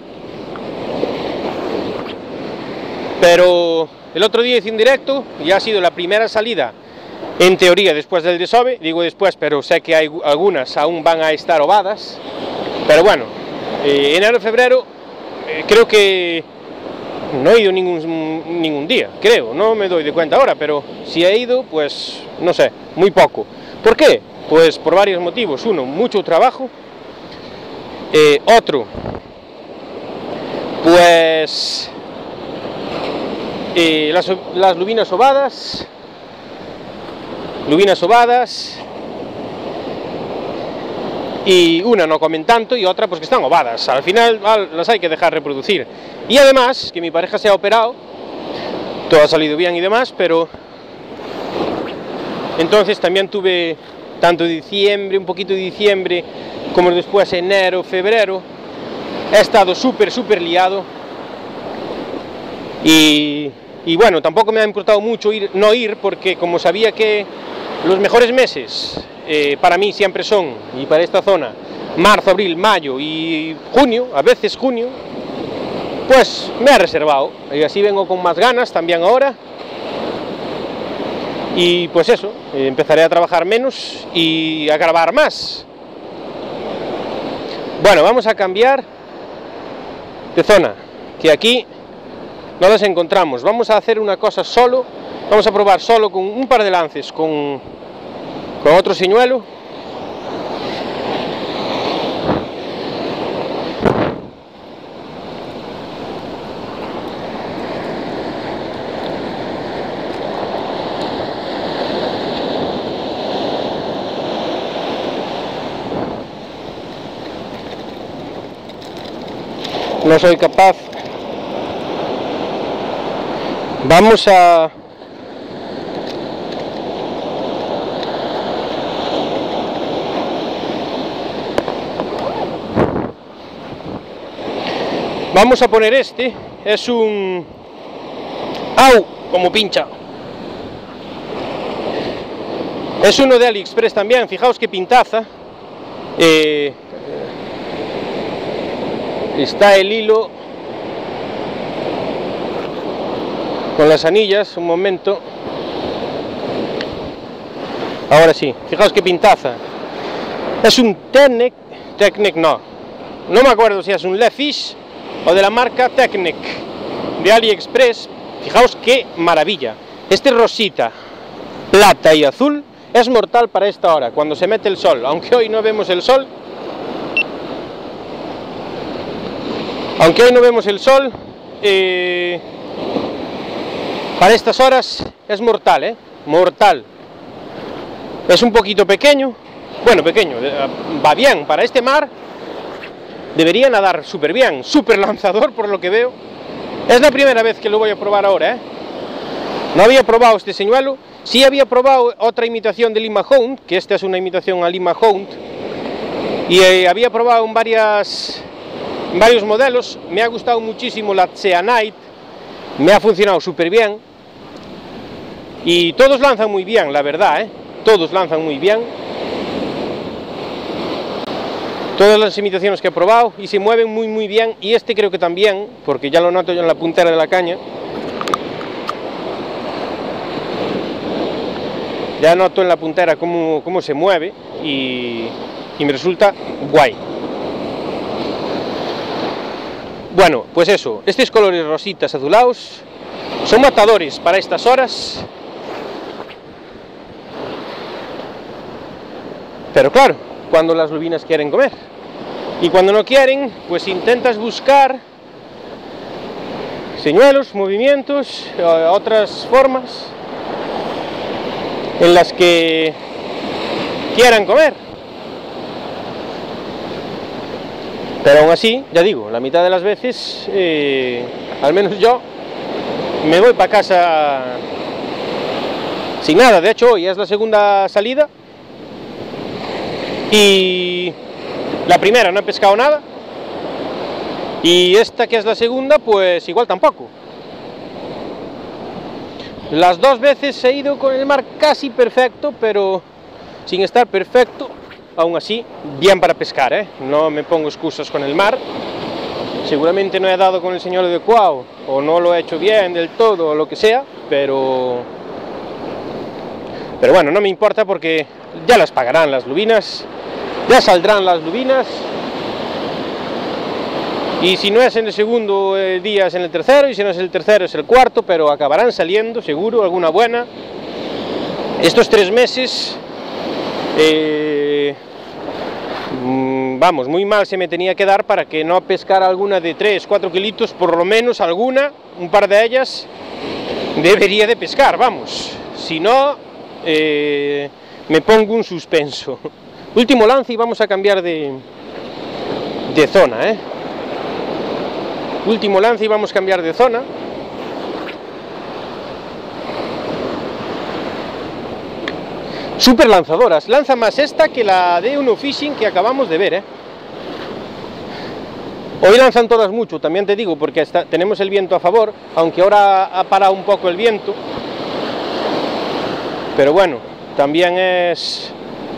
pero el otro día hice un directo y ha sido la primera salida, en teoría, después del desove. Digo después, pero sé que hay algunas aún van a estar ovadas, pero bueno, enero, febrero, creo que no he ido ningún día, creo, no me doy de cuenta ahora, pero si he ido, pues no sé, muy poco. ¿Por qué? Pues por varios motivos. Uno, mucho trabajo. Otro, pues las lubinas ovadas. lubinas ovadas, y una no comen tanto y otra pues que están ovadas, al final las hay que dejar reproducir. Y además que mi pareja se ha operado, todo ha salido bien y demás, pero entonces también tuve tanto diciembre, un poquito de diciembre, como después enero, febrero, he estado súper liado y bueno, tampoco me ha importado mucho no ir, porque como sabía que los mejores meses para mí siempre son, y para esta zona, marzo, abril, mayo y junio, a veces junio, pues me ha reservado, y así vengo con más ganas también ahora, y pues eso, empezaré a trabajar menos y a grabar más. Bueno, vamos a cambiar de zona, que aquí no las encontramos. Vamos a hacer una cosa solo, vamos a probar solo con un par de lances, con otro señuelo. No soy capaz. Vamos a poner este, es un... ¡Au! Como pincha. Es uno de AliExpress también, fijaos qué pintaza. Está el hilo con las anillas, un momento. Ahora sí, fijaos qué pintaza. Es un Technic no me acuerdo si es un Lefish o de la marca Technic de AliExpress. Fijaos qué maravilla. Este rosita, plata y azul es mortal para esta hora, cuando se mete el sol, aunque hoy no vemos el sol. Para estas horas es mortal, mortal. Es un poquito pequeño, bueno, pequeño, va bien, para este mar debería nadar súper bien, súper lanzador por lo que veo. Es la primera vez que lo voy a probar ahora, No había probado este señuelo, sí había probado otra imitación de Lima Hound, que esta es una imitación a Lima Hound, y había probado en varios modelos. Me ha gustado muchísimo la Zeanite, me ha funcionado súper bien, y todos lanzan muy bien, la verdad, todos lanzan muy bien, todas las imitaciones que he probado, y se mueven muy bien, y este creo que también, porque ya lo noto yo en la puntera de la caña, ya noto en la puntera cómo se mueve, y me resulta guay. Bueno, pues eso, estos colores rositas azulados son matadores para estas horas, pero claro, cuando las lubinas quieren comer, y cuando no quieren, pues intentas buscar señuelos, movimientos, otras formas en las que quieran comer. Pero aún así, ya digo, la mitad de las veces, al menos yo, me voy para casa sin nada. De hecho, hoy es la segunda salida y la primera no he pescado nada, y esta que es la segunda, pues igual tampoco. Las dos veces he ido con el mar casi perfecto, pero sin estar perfecto, aún así, bien para pescar, No me pongo excusas con el mar. Seguramente no he dado con el señor adecuado, o no lo he hecho bien del todo, o lo que sea, pero bueno, no me importa, porque ya las pagarán las lubinas, ya saldrán las lubinas, y si no es en el segundo día es en el tercero, y si no es el tercero es el cuarto, pero acabarán saliendo, seguro, alguna buena. Estos 3 meses... vamos, muy mal se me tenía que dar para que no pescara alguna de 3-4 kilitos, por lo menos alguna, un par de ellas debería de pescar, vamos, si no, me pongo un suspenso. Último lance y vamos a cambiar de zona, Último lance y vamos a cambiar de zona. Super lanzadoras, lanza más esta que la de Uno Fishing que acabamos de ver, Hoy lanzan todas mucho, también te digo, porque tenemos el viento a favor, aunque ahora ha parado un poco el viento. Pero bueno, también es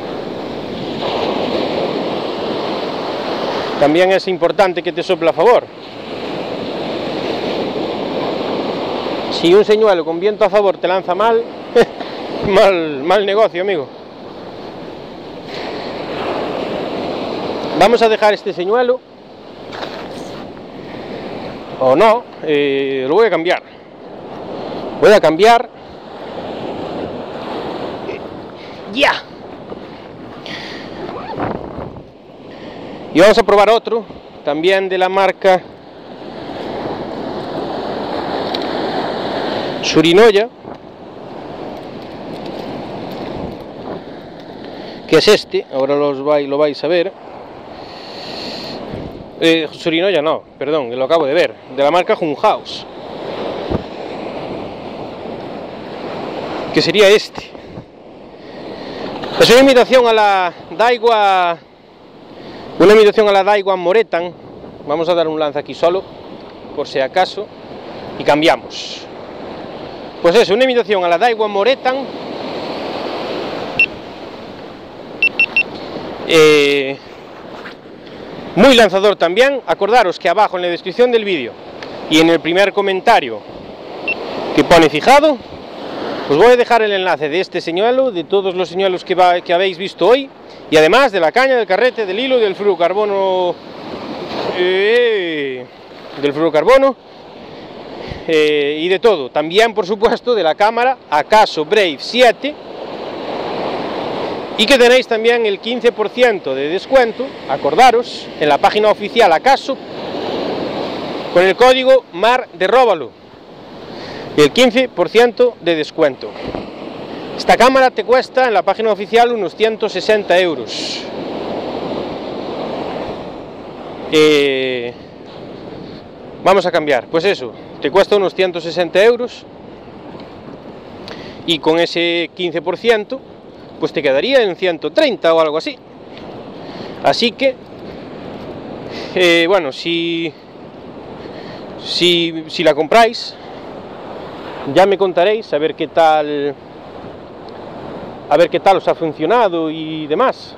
importante que te sople a favor. Si un señuelo con viento a favor te lanza mal, mal negocio, amigo. Vamos a dejar este señuelo, o no, lo voy a cambiar. Voy a cambiar. ¡Ya! Y vamos a probar otro, también de la marca Surinoya, que es este, ahora lo vais a ver. Surinoya no, perdón, lo acabo de ver, de la marca Hunhaus, que sería este. Es una imitación a la Daiwa, Moretan. Vamos a dar un lance aquí solo, por si acaso, y cambiamos. Pues eso, una imitación a la Daiwa Moretan. Muy lanzador también. Acordaros que abajo en la descripción del vídeo y en el primer comentario que pone fijado, os voy a dejar el enlace de este señuelo, de todos los señuelos que habéis visto hoy, y además de la caña, del carrete, del hilo, del fluorocarbono, y de todo. También, por supuesto, de la cámara Akaso Brave 7, y que tenéis también el 15% de descuento, acordaros, en la página oficial Akaso, con el código Mar de Róbalo, y el 15% de descuento. Esta cámara te cuesta en la página oficial unos 160 euros. Vamos a cambiar, pues eso, te cuesta unos 160 euros, y con ese 15% pues te quedaría en 130 o algo así. Así que bueno, si la compráis, ya me contaréis a ver qué tal os ha funcionado y demás.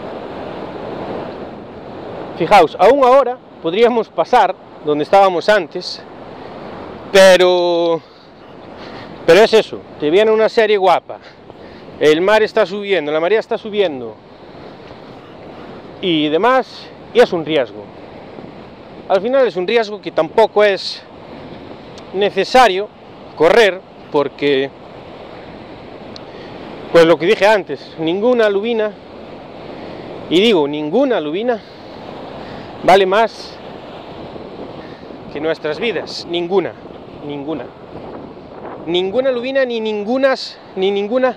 Fijaos, aún ahora podríamos pasar donde estábamos antes, pero es eso, te viene una serie guapa, el mar está subiendo, la marea está subiendo y demás, y es un riesgo. Al final es un riesgo que tampoco es necesario correr, porque, pues lo que dije antes, ninguna lubina, y digo ninguna lubina, vale más que nuestras vidas. Ninguna lubina, ni ninguna.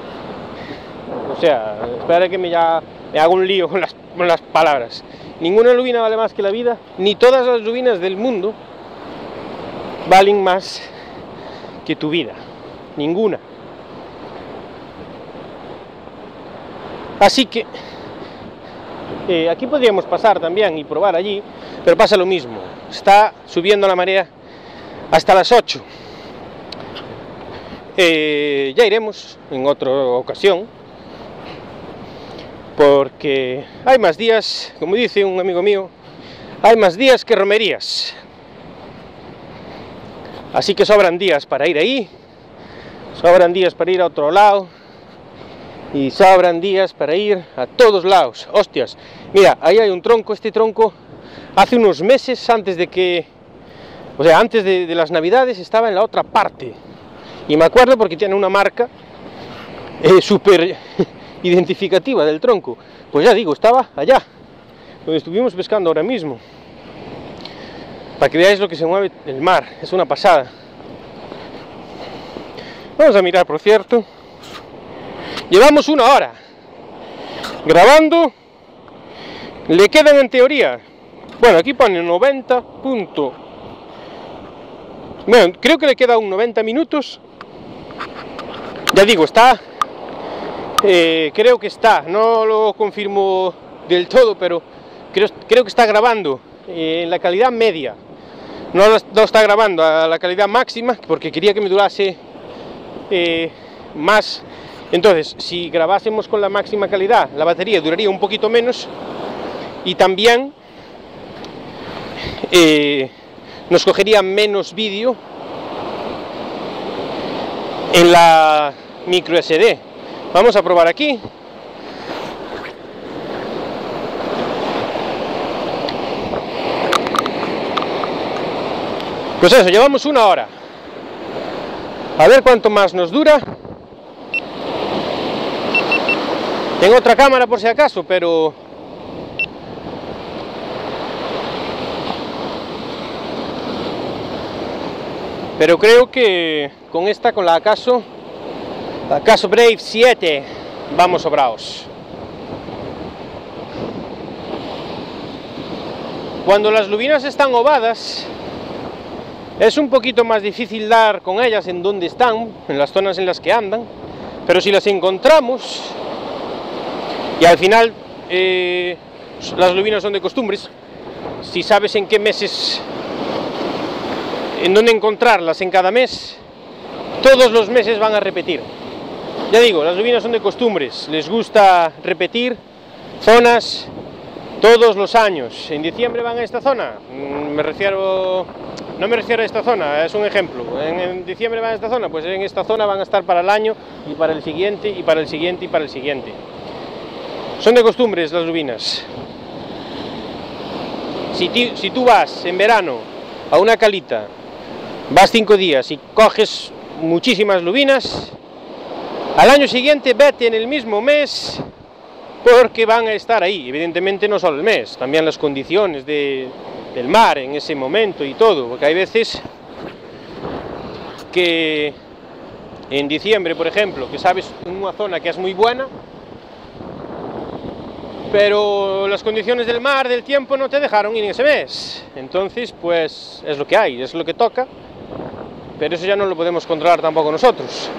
O sea, espera que me hago un lío con las palabras. Ninguna lubina vale más que la vida, ni todas las lubinas del mundo valen más que tu vida. Ninguna. Así que aquí podríamos pasar también y probar allí, pero pasa lo mismo. Está subiendo la marea hasta las 8. Ya iremos en otra ocasión, porque hay más días, como dice un amigo mío, hay más días que romerías. Así que sobran días para ir ahí, sobran días para ir a otro lado, y sobran días para ir a todos lados. Hostias, mira, ahí hay un tronco. Este tronco hace unos meses, antes de las navidades, estaba en la otra parte, y me acuerdo porque tiene una marca súper identificativa del tronco. Pues ya digo, estaba allá donde estuvimos pescando ahora mismo, para que veáis lo que se mueve el mar. Es una pasada. Vamos a mirar, por cierto, Llevamos 1 hora grabando. Le quedan en teoría, bueno, aquí pone 90 punto. Bueno, creo que le queda un 90 minutos. Ya digo, está, creo que está, no lo confirmo del todo, pero creo que está grabando en la calidad media. No está grabando a la calidad máxima, porque quería que me durase más. Entonces, si grabásemos con la máxima calidad, la batería duraría un poquito menos. Y también nos cogería menos vídeo en la micro SD. Vamos a probar aquí. Pues eso, llevamos 1 hora. A ver cuánto más nos dura. Tengo otra cámara por si acaso, pero creo que con esta, con la Acaso Brave 7, vamos sobraos. Cuando las lubinas están ovadas, es un poquito más difícil dar con ellas en donde están, en las zonas en las que andan, pero si las encontramos, y al final las lubinas son de costumbres, si sabes en qué meses, en dónde encontrarlas en cada mes, todos los meses van a repetir. Ya digo, las lubinas son de costumbres, les gusta repetir zonas todos los años. En diciembre van a esta zona, no me refiero a esta zona, es un ejemplo. En diciembre van a esta zona, pues en esta zona van a estar para el año, y para el siguiente, y para el siguiente, y para el siguiente. Son de costumbres las lubinas. Si tú vas en verano a una calita, vas 5 días y coges muchísimas lubinas, al año siguiente vete en el mismo mes, porque van a estar ahí. Evidentemente no solo el mes, también las condiciones del mar en ese momento y todo, porque hay veces que en diciembre, por ejemplo, que sabes en una zona que es muy buena, pero las condiciones del mar, del tiempo, no te dejaron ir en ese mes. Entonces, pues es lo que hay, es lo que toca, pero eso ya no lo podemos controlar tampoco nosotros.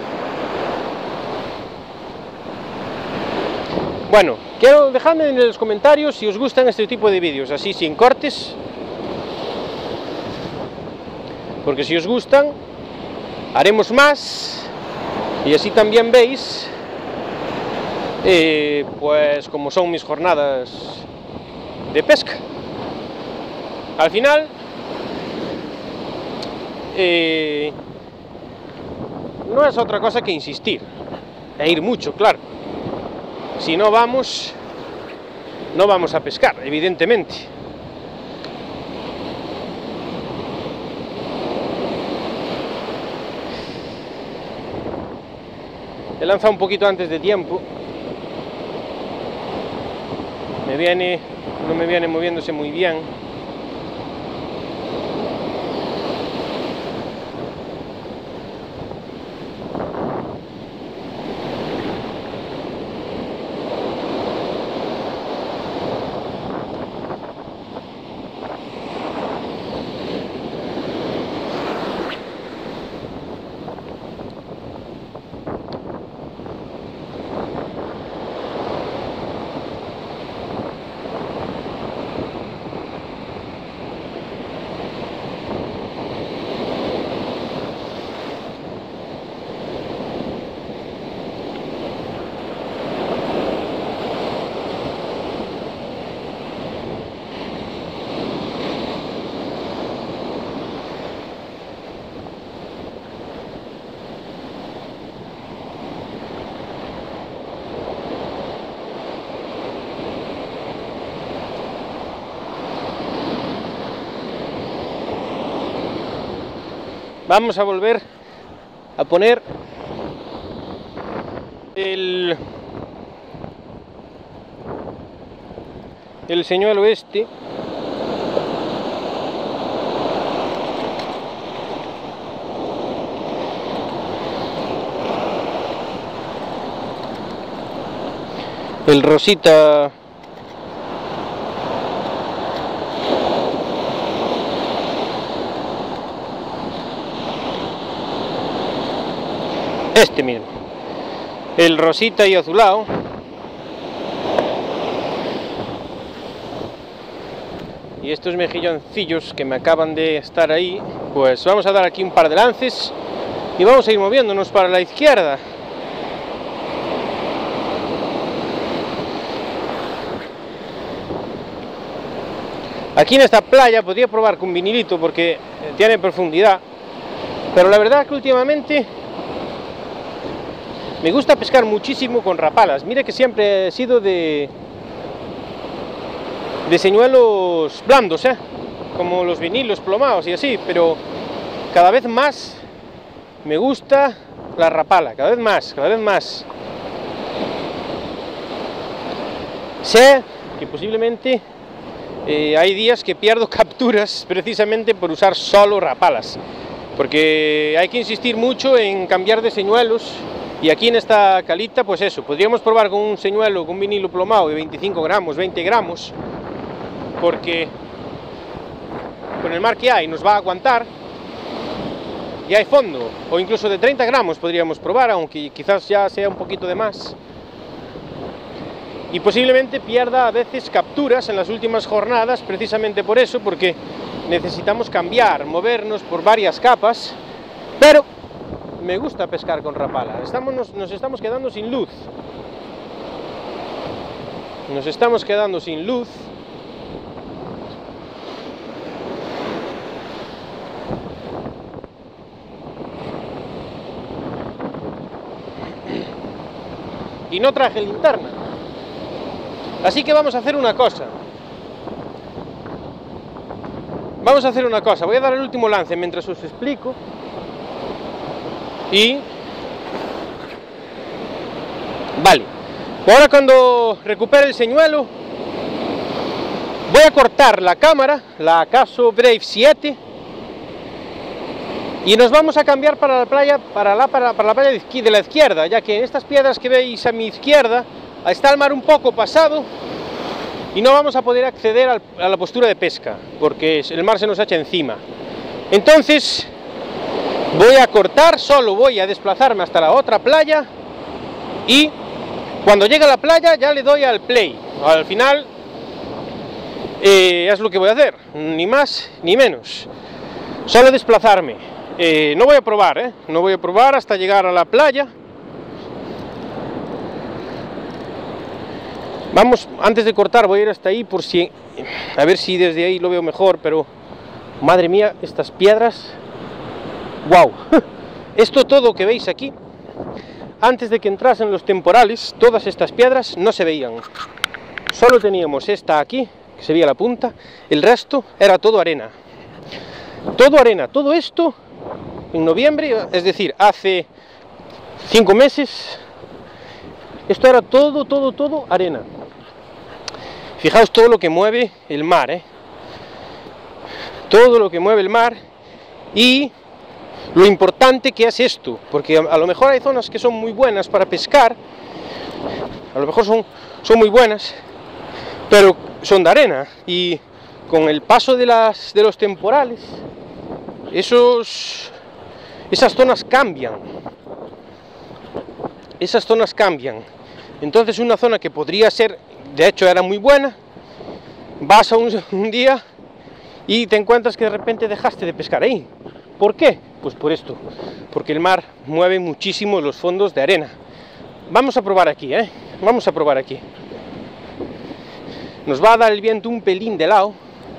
Bueno, dejadme en los comentarios si os gustan este tipo de vídeos, así sin cortes, porque si os gustan, haremos más, y así también veis pues cómo son mis jornadas de pesca. Al final no es otra cosa que insistir e ir mucho, claro. Si no vamos a pescar, evidentemente. He lanzado un poquito antes de tiempo. No me viene moviéndose muy bien. Vamos a volver a poner el señuelo este. el rosita. Este mismo, el rosita y azulado. Y estos mejilloncillos que me acaban de estar ahí, pues vamos a dar aquí un par de lances y vamos a ir moviéndonos para la izquierda. Aquí en esta playa podría probar con vinilito porque tiene profundidad, pero la verdad que últimamente me gusta pescar muchísimo con rapalas. Mire que siempre he sido de señuelos blandos, como los vinilos plomados y así, pero cada vez más me gusta la rapala, cada vez más. Sé que posiblemente hay días que pierdo capturas precisamente por usar solo rapalas, porque hay que insistir mucho en cambiar de señuelos. Y aquí en esta calita, pues eso, podríamos probar con un señuelo, con un vinilo plomado de 25 gramos, 20 gramos, porque con el mar que hay nos va a aguantar, y hay fondo, o incluso de 30 gramos podríamos probar, aunque quizás ya sea un poquito de más. Y posiblemente pierda a veces capturas en las últimas jornadas, precisamente por eso, porque necesitamos cambiar, movernos por varias capas, pero me gusta pescar con rapala. Nos estamos quedando sin luz. Nos estamos quedando sin luz. Y no traje linterna. Así que vamos a hacer una cosa. Voy a dar el último lance mientras os explico. Y vale, ahora cuando recupere el señuelo voy a cortar la cámara, la Caso Brave 7, y nos vamos a cambiar para la playa, para la playa de la izquierda, ya que en estas piedras que veis a mi izquierda está el mar un poco pasado y no vamos a poder acceder a la postura de pesca porque el mar se nos echa encima. Entonces voy a cortar, solo voy a desplazarme hasta la otra playa y cuando llegue a la playa ya le doy al play. Al final es lo que voy a hacer, ni más ni menos, solo desplazarme. No voy a probar, no voy a probar hasta llegar a la playa. Vamos, antes de cortar voy a ir hasta ahí por si, a ver si desde ahí lo veo mejor, pero madre mía, estas piedras. ¡Wow! Esto todo que veis aquí, antes de que entrasen los temporales, todas estas piedras no se veían. Solo teníamos esta aquí, que se veía la punta, el resto era todo arena. Todo arena, todo esto en noviembre, es decir, hace 5 meses, esto era todo arena. Fijaos todo lo que mueve el mar, todo lo que mueve el mar y lo importante que es esto, porque a lo mejor hay zonas que son muy buenas para pescar, a lo mejor son muy buenas, pero son de arena, y con el paso de los temporales, esas zonas cambian. Entonces una zona que podría ser, de hecho era muy buena, vas a un día y te encuentras que de repente dejaste de pescar ahí. ¿Por qué? Pues por esto, porque el mar mueve muchísimo los fondos de arena. Vamos a probar aquí, vamos a probar aquí. Nos va a dar el viento un pelín de lado,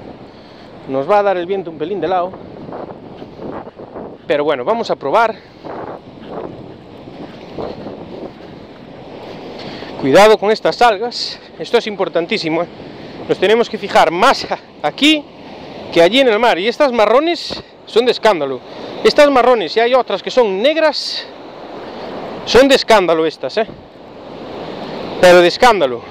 pero bueno, vamos a probar. Cuidado con estas algas, esto es importantísimo, Nos tenemos que fijar más aquí que allí en el mar, y estas marrones son de escándalo. Estas marrones, y hay otras que son negras, son de escándalo estas, pero de escándalo.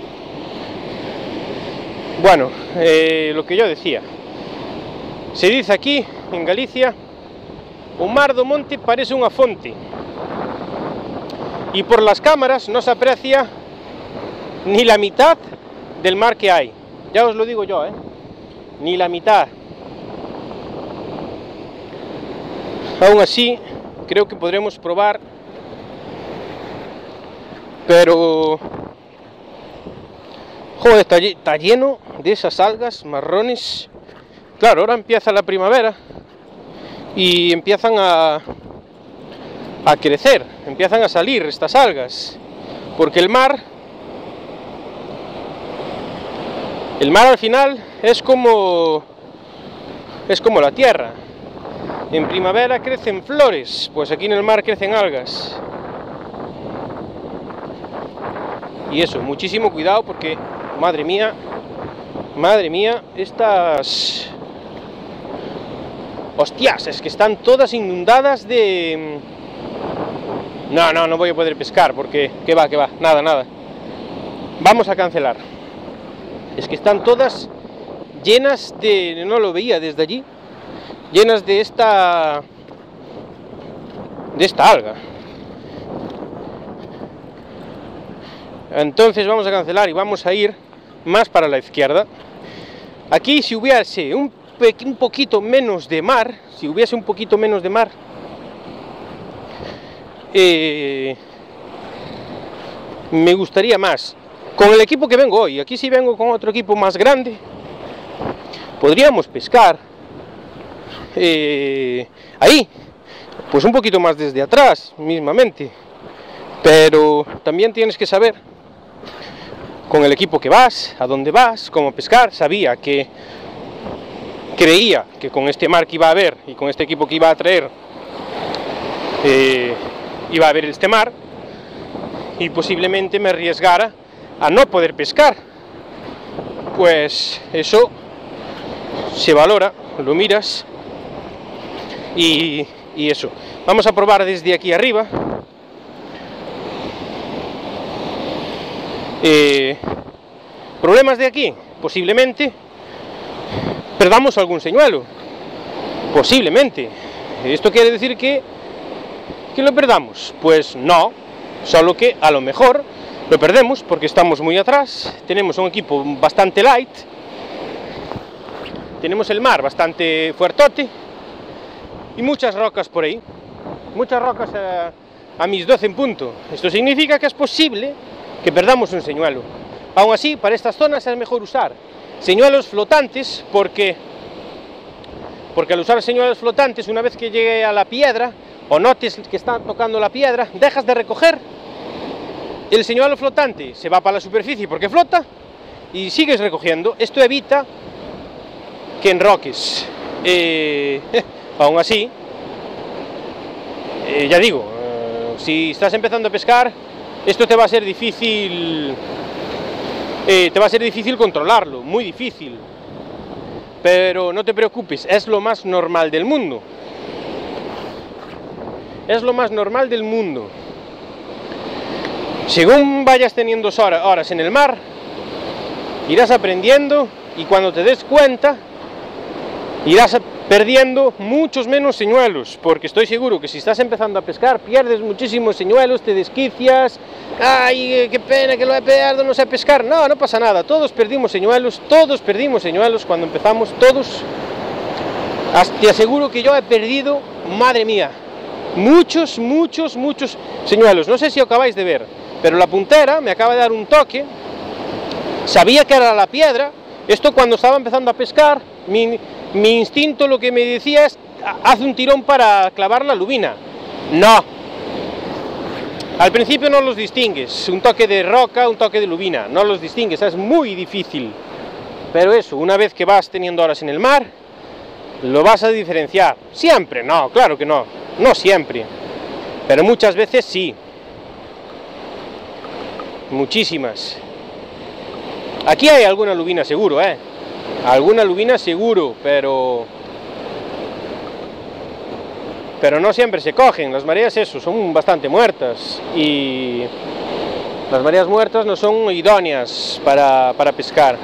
Bueno, lo que yo decía, se dice aquí en Galicia, o mar do monte parece unha fonte, y por las cámaras no se aprecia ni la mitad del mar que hay. Ya os lo digo yo, ni la mitad. Aún así, creo que podremos probar, pero joder, está lleno de esas algas marrones. Claro, ahora empieza la primavera y empiezan a crecer, empiezan a salir estas algas, porque el mar al final es como la tierra. En primavera crecen flores, pues aquí en el mar crecen algas. Y eso, muchísimo cuidado porque, madre mía, estas... Hostias, es que están todas inundadas de... No voy a poder pescar porque... ¿Qué va? Nada. Vamos a cancelar. Es que están todas llenas de... No lo veía desde allí. Llenas de esta alga. Entonces vamos a cancelar y vamos a ir más para la izquierda. Aquí, si hubiese un poquito menos de mar, me gustaría más. Con el equipo que vengo hoy, aquí si vengo con otro equipo más grande, podríamos pescar ahí, pues un poquito más desde atrás, mismamente. Pero también tienes que saber con el equipo que vas, a dónde vas, cómo pescar. Creía que con este mar que iba a haber y con este equipo que iba a traer, iba a haber este mar, y posiblemente me arriesgara a no poder pescar. Pues eso se valora, lo miras y eso. Vamos a probar desde aquí arriba. ¿Problemas de aquí? Posiblemente perdamos algún señuelo. Posiblemente. ¿Esto quiere decir que lo perdamos? Pues no, solo que a lo mejor lo perdemos porque estamos muy atrás, tenemos un equipo bastante light, tenemos el mar bastante fuertote y muchas rocas por ahí, muchas rocas a mis 12 en punto. Esto significa que es posible que perdamos un señuelo. Aún así, para estas zonas es mejor usar señuelos flotantes, porque al usar señuelos flotantes, una vez que llegue a la piedra o notes que está tocando la piedra, dejas de recoger, el señuelo flotante se va para la superficie porque flota y sigues recogiendo. Esto evita que enroques. Aún así, ya digo, si estás empezando a pescar, esto te va a ser difícil, controlarlo, muy difícil. Pero no te preocupes, es lo más normal del mundo. Es lo más normal del mundo. Según vayas teniendo horas en el mar, irás aprendiendo y cuando te des cuenta, irás perdiendo muchos menos señuelos, porque estoy seguro que si estás empezando a pescar, pierdes muchísimos señuelos, te desquicias. ¡Ay, qué pena que lo he perdido, no sé pescar! No pasa nada, todos perdimos señuelos cuando empezamos, todos. Te aseguro que yo he perdido, madre mía, muchos señuelos. No sé si acabáis de ver, pero la puntera me acaba de dar un toque. Sabía que era la piedra. Esto cuando estaba empezando a pescar, mi instinto lo que me decía es: haz un tirón para clavar la lubina. No. Al principio no los distingues, un toque de roca, un toque de lubina, no los distingues, es muy difícil. Pero eso, una vez que vas teniendo horas en el mar, lo vas a diferenciar. Siempre, no, claro que no, no siempre, pero muchas veces sí. Muchísimas. Aquí hay alguna lubina seguro, alguna lubina seguro, pero no siempre se cogen. Las mareas eso, son bastante muertas y las mareas muertas no son idóneas para pescar.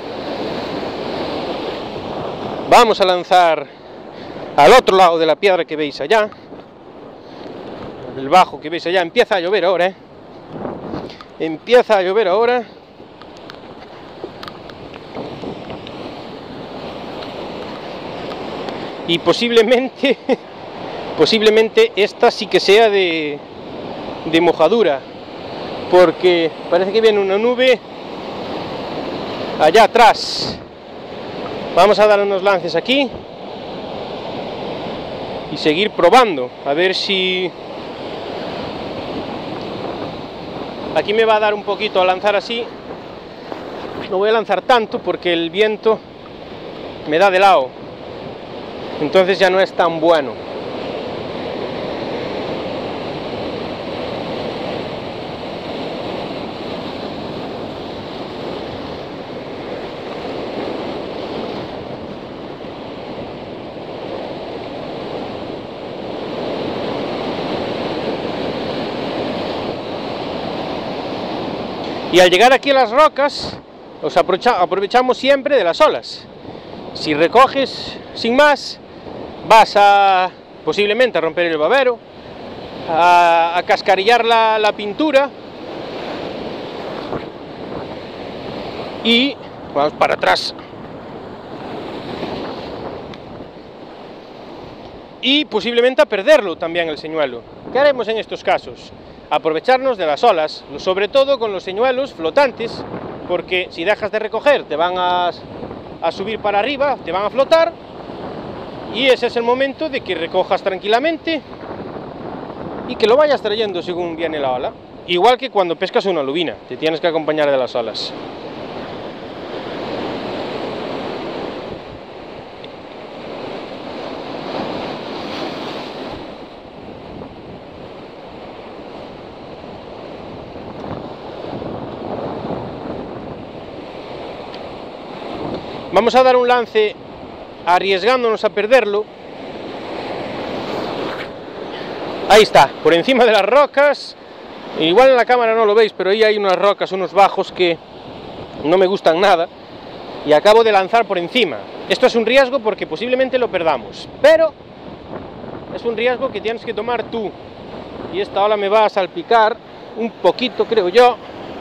Vamos a lanzar al otro lado de la piedra que veis allá, el bajo que veis allá. Empieza a llover ahora, empieza a llover ahora y posiblemente esta sí que sea de mojadura, porque parece que viene una nube allá atrás. Vamos a dar unos lances aquí y seguir probando, a ver si aquí me va a dar un poquito a lanzar así. No voy a lanzar tanto porque el viento me da de lado, entonces ya no es tan bueno. Y al llegar aquí a las rocas, aprovechamos siempre de las olas. Si recoges sin más, vas a posiblemente a romper el babero, a cascarillar la pintura, y vamos para atrás. Y posiblemente a perderlo también el señuelo. ¿Qué haremos en estos casos? Aprovecharnos de las olas, sobre todo con los señuelos flotantes, porque si dejas de recoger te van a subir para arriba, te van a flotar, y ese es el momento de que recojas tranquilamente y que lo vayas trayendo según viene la ola. Igual que cuando pescas una lubina, te tienes que acompañar de las olas. Vamos a dar un lance arriesgándonos a perderlo. Ahí está, por encima de las rocas. Igual en la cámara no lo veis, pero ahí hay unas rocas, unos bajos que no me gustan nada, y acabo de lanzar por encima. Esto es un riesgo porque posiblemente lo perdamos, pero es un riesgo que tienes que tomar tú. Y esta ola me va a salpicar un poquito, creo yo.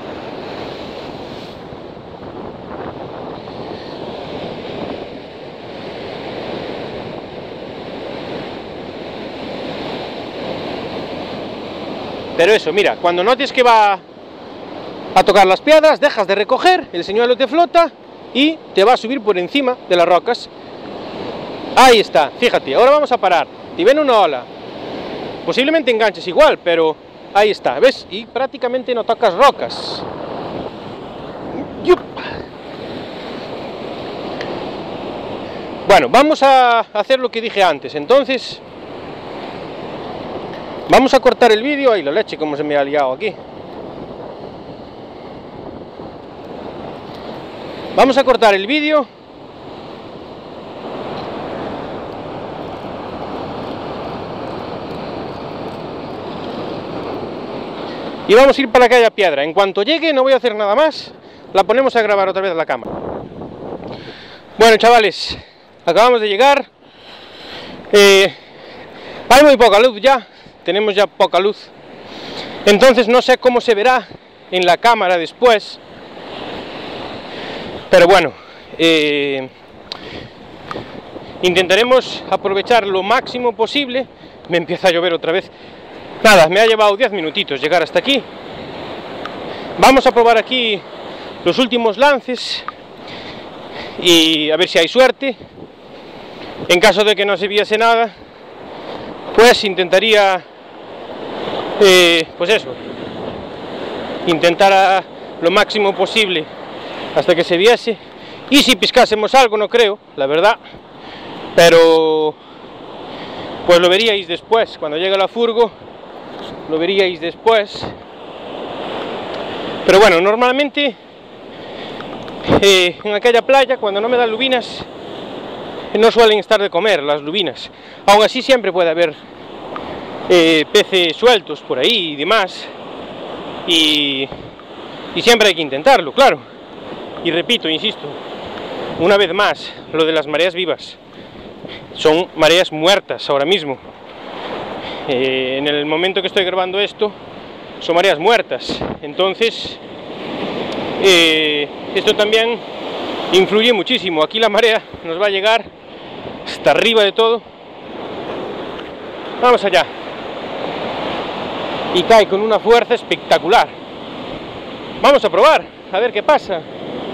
Pero eso, mira, cuando notes que va a tocar las piedras, dejas de recoger, el señuelo te flota y te va a subir por encima de las rocas. Ahí está, fíjate, ahora vamos a parar. Te viene una ola, posiblemente enganches igual, pero ahí está, ¿ves? Y prácticamente no tocas rocas. Bueno, vamos a hacer lo que dije antes, entonces vamos a cortar el vídeo. Ay, la leche, como se me ha liado aquí. Vamos a cortar el vídeo. Y vamos a ir para que haya piedra. En cuanto llegue, no voy a hacer nada más. La ponemos a grabar otra vez la cámara. Bueno, chavales, acabamos de llegar. Hay muy poca luz ya. Tenemos ya poca luz, entonces no sé cómo se verá en la cámara después, pero bueno, intentaremos aprovechar lo máximo posible. Me empieza a llover otra vez. Nada, me ha llevado 10 minutitos llegar hasta aquí. Vamos a probar aquí los últimos lances y a ver si hay suerte. En caso de que no se viese nada, pues intentaría pues eso, intentar lo máximo posible hasta que se viese, y si pescásemos algo, no creo, la verdad, pero pues lo veríais después, cuando llegue la furgo, lo veríais después. Pero bueno, normalmente en aquella playa, cuando no me dan lubinas, no suelen estar de comer las lubinas. Aún así siempre puede haber peces sueltos por ahí y demás, y siempre hay que intentarlo, claro. Y repito, insisto, una vez más, lo de las mareas vivas. Son mareas muertas ahora mismo. En el momento que estoy grabando esto, son mareas muertas. Entonces, esto también influye muchísimo. Aquí la marea nos va a llegar hasta arriba de todo. Vamos allá. Y cae con una fuerza espectacular. Vamos a probar, a ver qué pasa.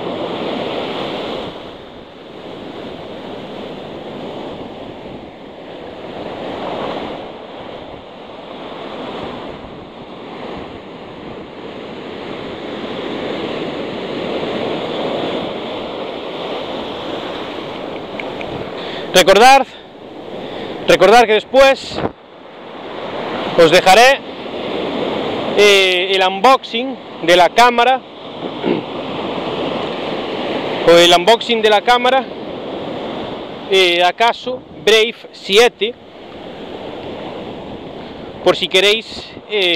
Recordar que después os dejaré el unboxing de la cámara, Akaso Brave 7, por si queréis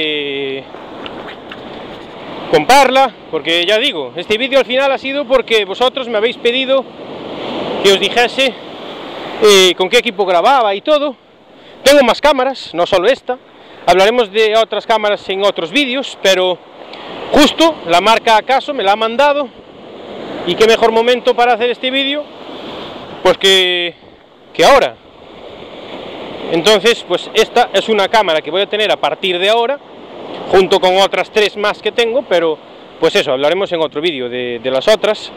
comprarla, porque ya digo, este vídeo al final ha sido porque vosotros me habéis pedido que os dijese con qué equipo grababa y todo. Tengo más cámaras, no solo esta, hablaremos de otras cámaras en otros vídeos, pero justo la marca Akaso me la ha mandado, y qué mejor momento para hacer este vídeo pues que ahora. Entonces pues esta es una cámara que voy a tener a partir de ahora, junto con otras 3 más que tengo, pero pues eso, hablaremos en otro vídeo de las otras.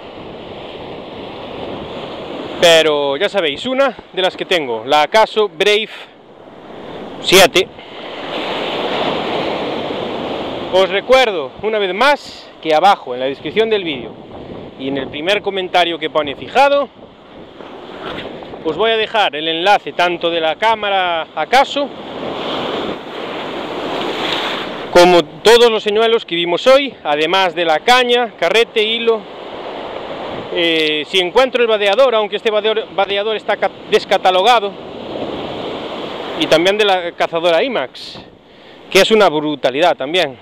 Pero ya sabéis, una de las que tengo, la Akaso Brave 7. Os recuerdo una vez más que abajo en la descripción del vídeo y en el primer comentario que pone fijado, os voy a dejar el enlace tanto de la cámara Akaso como todos los señuelos que vimos hoy, además de la caña, carrete, hilo. Si encuentro el vadeador, aunque este vadeador está descatalogado, y también de la cazadora IMAX, que es una brutalidad también.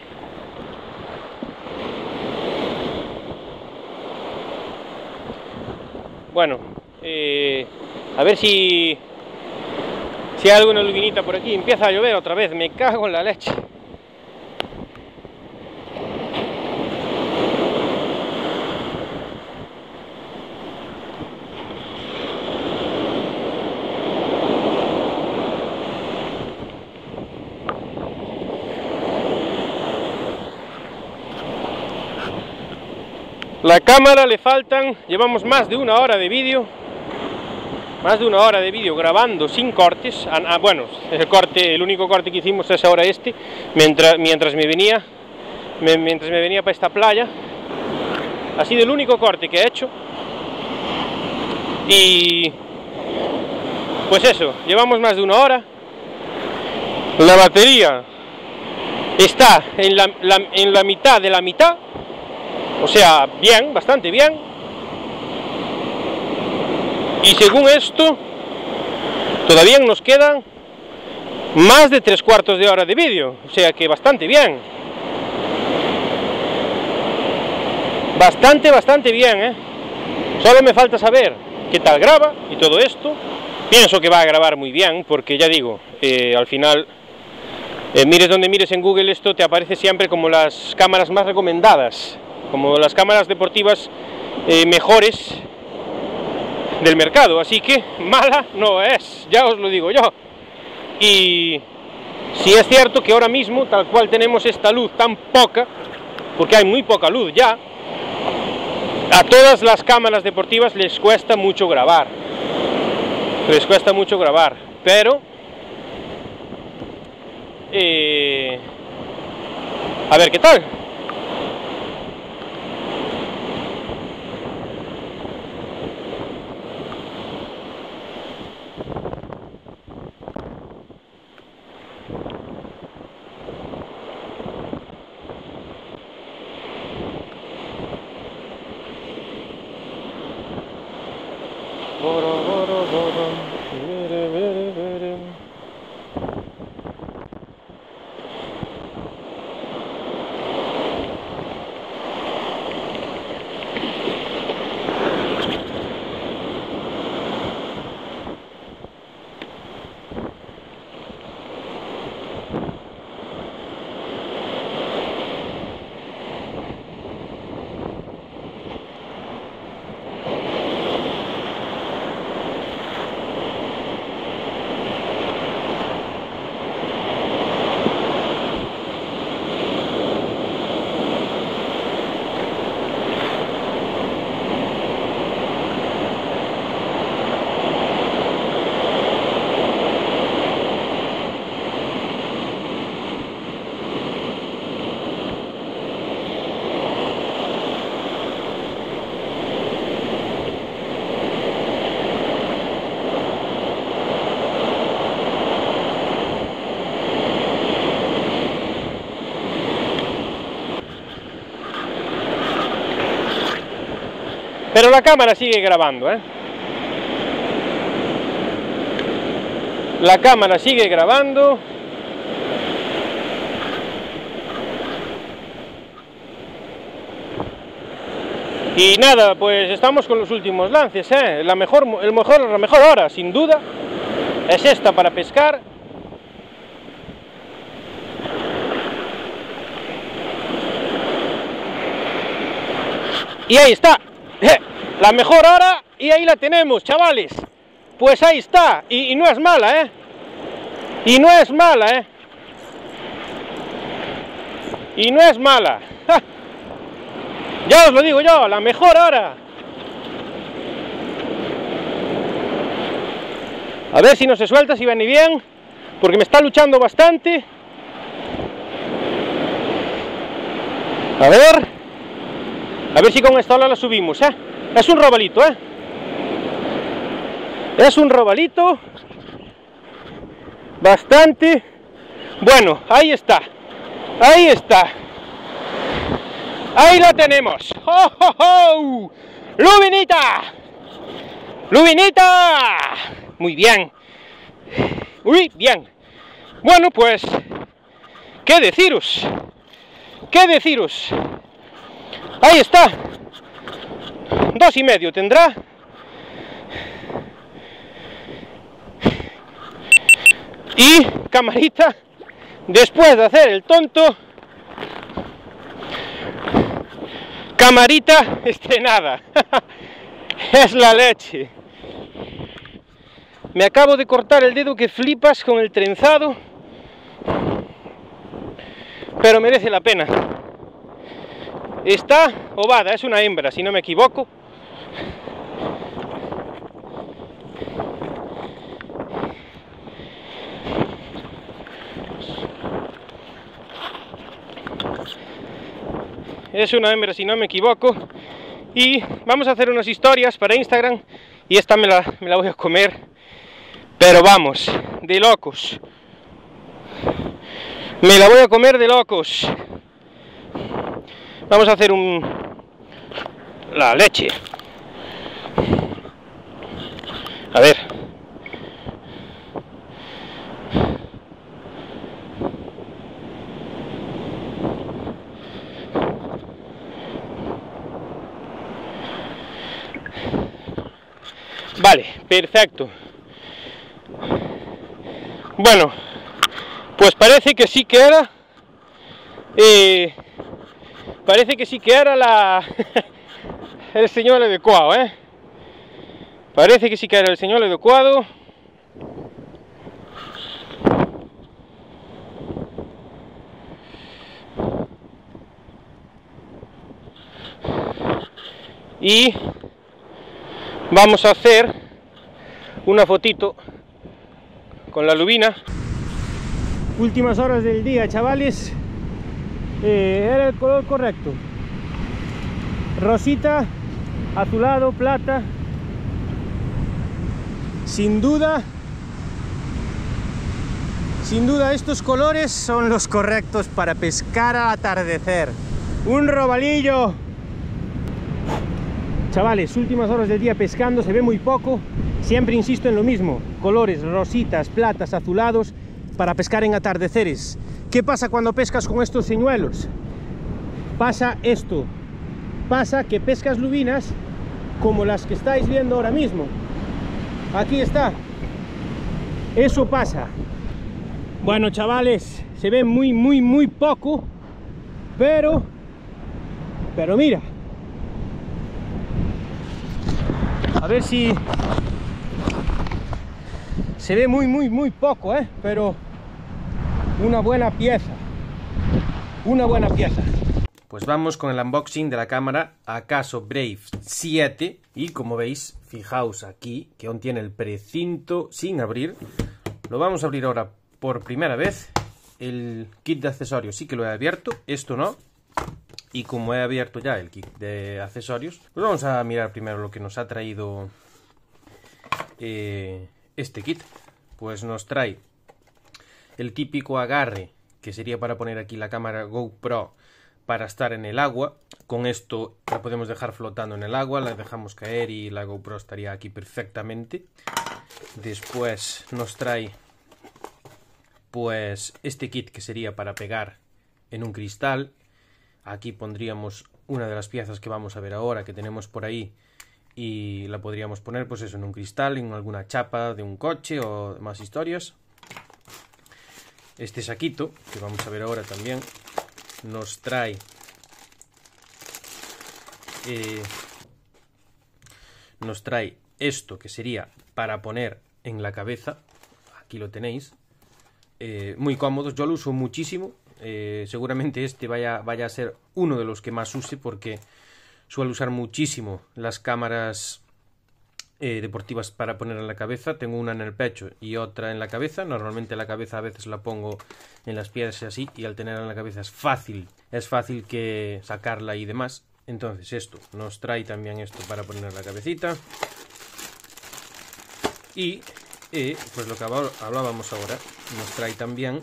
Bueno, a ver si hay alguna luminita por aquí. Empieza a llover otra vez, me cago en la leche. La cámara le faltan, llevamos más de 1 hora de vídeo, grabando sin cortes. Bueno, el único corte que hicimos es ahora este, mientras me venía para esta playa. Ha sido el único corte que he hecho. Y pues eso, llevamos más de 1 hora. La batería está en la mitad de la mitad. O sea, bien, bastante bien. Y según esto, todavía nos quedan más de 3/4 de hora de vídeo. O sea que bastante bien. Bastante bien, ¿eh? Solo me falta saber qué tal graba y todo esto. Pienso que va a grabar muy bien, porque ya digo, al final, mires donde mires en Google, esto te aparece siempre como las cámaras más recomendadas, como las cámaras deportivas mejores del mercado, así que mala no es, ya os lo digo yo. Y si es cierto que ahora mismo, tal cual tenemos esta luz tan poca, porque hay muy poca luz ya, a todas las cámaras deportivas les cuesta mucho grabar, pero a ver qué tal. Pero la cámara sigue grabando, ¿eh? La cámara sigue grabando. Y nada, pues estamos con los últimos lances, ¿eh? La mejor hora, sin duda, es esta para pescar. Y ahí está, la mejor hora, y ahí la tenemos, chavales. Pues ahí está, y no es mala, ¿eh? Y no es mala, ¿eh? Y no es mala. ¡Ja! Ya os lo digo yo, la mejor hora. A ver si no se suelta, si va ni bien, porque me está luchando bastante. A ver si con esta ola la subimos, ¿eh? Es un robalito, ¿eh? Es un robalito bastante bueno. Ahí está, ahí está. Ahí lo tenemos. ¡Oh, oh, oh! ¡Lubinita! ¡Lubinita! Muy bien. Muy bien. Bueno, pues, ¿qué deciros? ¿Qué deciros? Ahí está. 2,5 tendrá. Y camarita, después de hacer el tonto, camarita estrenada. Es la leche. Me acabo de cortar el dedo que flipas con el trenzado, pero merece la pena. Está ovada, es una hembra, si no me equivoco. Es una hembra, si no me equivoco. Y vamos a hacer unas historias para Instagram. Y esta me la voy a comer. Pero vamos, de locos. Me la voy a comer de locos. Vamos a hacer la leche. A ver. Vale, perfecto. Bueno, pues parece que sí que era. Parece que sí que era el señuelo adecuado, ¿eh? Parece que sí que era el señuelo adecuado. Y vamos a hacer una fotito con la lubina. Últimas horas del día, chavales. Era el color correcto. Rosita, azulado, plata. Sin duda estos colores son los correctos para pescar al atardecer. Un robalillo. Chavales, últimas horas del día pescando, se ve muy poco. Siempre insisto en lo mismo, colores, rositas, platas, azulados, para pescar en atardeceres. ¿Qué pasa cuando pescas con estos señuelos? Pasa esto, pasa que pescas lubinas como las que estáis viendo ahora mismo. Aquí está, eso pasa. Bueno, chavales, se ve muy poco, pero mira. A ver si se ve muy poco, pero una buena pieza. Una buena pieza. Pues vamos con el unboxing de la cámara Acaso Brave 7. Y como veis, fijaos aquí que aún tiene el precinto sin abrir. Lo vamos a abrir ahora por primera vez. El kit de accesorios sí que lo he abierto, esto no. Y como he abierto ya el kit de accesorios, pues vamos a mirar primero lo que nos ha traído este kit. Pues nos trae el típico agarre, que sería para poner aquí la cámara GoPro para estar en el agua. Con esto la podemos dejar flotando en el agua, la dejamos caer y la GoPro estaría aquí perfectamente. Después nos trae pues este kit que sería para pegar en un cristal. Aquí pondríamos una de las piezas que vamos a ver ahora, que tenemos por ahí, y la podríamos poner pues eso, en un cristal, en alguna chapa de un coche o más historias. Este saquito, que vamos a ver ahora también, nos trae esto que sería para poner en la cabeza. Aquí lo tenéis, muy cómodos, yo lo uso muchísimo. Seguramente este vaya a ser uno de los que más use, porque suelo usar muchísimo las cámaras deportivas para poner en la cabeza. Tengo una en el pecho y otra en la cabeza. Normalmente la cabeza a veces la pongo en las piedras y así, y al tenerla en la cabeza es fácil que sacarla y demás. Entonces esto nos trae también esto para poner en la cabecita. Y pues lo que hablábamos ahora, nos trae también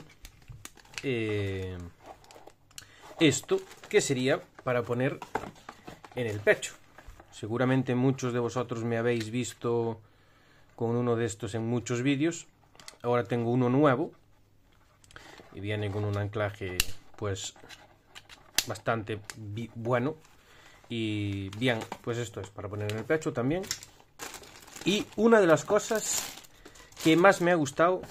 esto que sería para poner en el pecho. Seguramente muchos de vosotros me habéis visto con uno de estos en muchos vídeos. Ahora tengo uno nuevo y viene con un anclaje pues bastante bueno. Y bien, pues esto es para poner en el pecho también. Y una de las cosas que más me ha gustado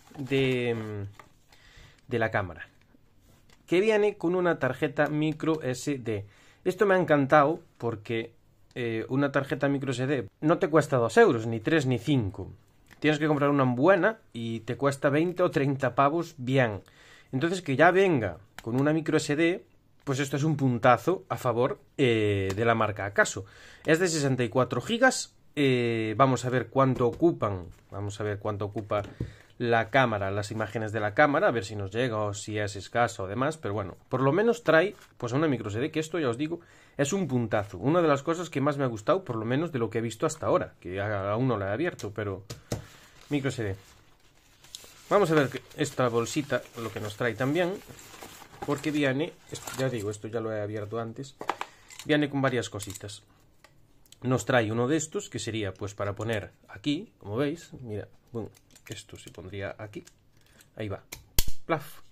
de la cámara, que viene con una tarjeta micro SD. Esto me ha encantado porque una tarjeta micro SD no te cuesta 2 euros, ni 3 ni 5. Tienes que comprar una buena y te cuesta 20 o 30 pavos bien. Entonces, que ya venga con una micro SD, pues esto es un puntazo a favor de la marca Acaso. Es de 64 gigas. Vamos a ver cuánto ocupan. Vamos a ver cuánto ocupa la cámara, las imágenes de la cámara, a ver si nos llega o si es escaso o demás. Pero bueno, por lo menos trae pues una micro SD, que esto ya os digo es un puntazo. Una de las cosas que más me ha gustado, por lo menos de lo que he visto hasta ahora, que aún no la he abierto, pero micro SD. Vamos a ver esta bolsita, lo que nos trae también, porque viene, ya digo, esto ya lo he abierto antes, viene con varias cositas. Nos trae uno de estos que sería pues para poner aquí, como veis, mira, boom, esto se pondría aquí, ahí va, plaf.